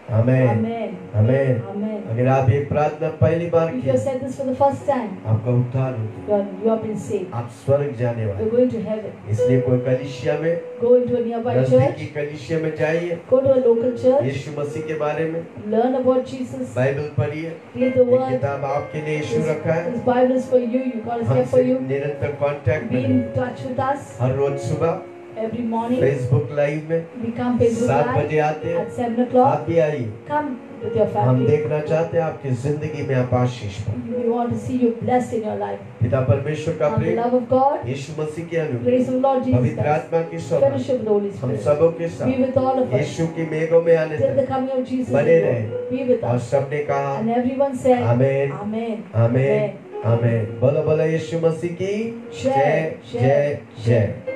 आमेन Amen. आमेन। Amen. अगर आप ये प्रार्थना पहली बार If you की, have said this for the first time, आपका उद्धार हो गया, you are- you have been saved. आप स्वर्ग जाने You're वाले। going to heaven. इसलिए कोई कलीसिया में, Go into a nearby नजदीकी church. कलीसिया में जाइए, Go to a local church. यीशु मसीह के बारे में Learn about Jesus. बाइबल पढ़िए। Read the ये word. किताब आपके लिए यीशु This, रखा है। this Bible is for you. You got a step for हमसे you. निरंतर कांटेक्ट Be में in touch with us हर रोज सुबह every morning. फेसबुक लाइव में We come Facebook सात Live बजे आते हैं। at seven आप o'clock. भी आइए। Come with your हम family. देखना चाहते हैं आपकी जिंदगी में आप आशीष पाएं। We want to see you blessed in your life. पिता परमेश्वर का Now the Prem, love of God, यीशु मसीह की अनुग्रह, grace of Lord Jesus पवित्र Christ, आत्मा की सौगात fellowship with the Holy हम Spirit, सबों के be साथ with all of us यीशु की मेघों में आने till the तक coming of Jesus. बने in रहे। glory. Be with और us. सबने कहा And everyone said, amen Amen. आमेन आमेन। बोलो बोलो यीशु मसीह की जय, जय जय, जय जय।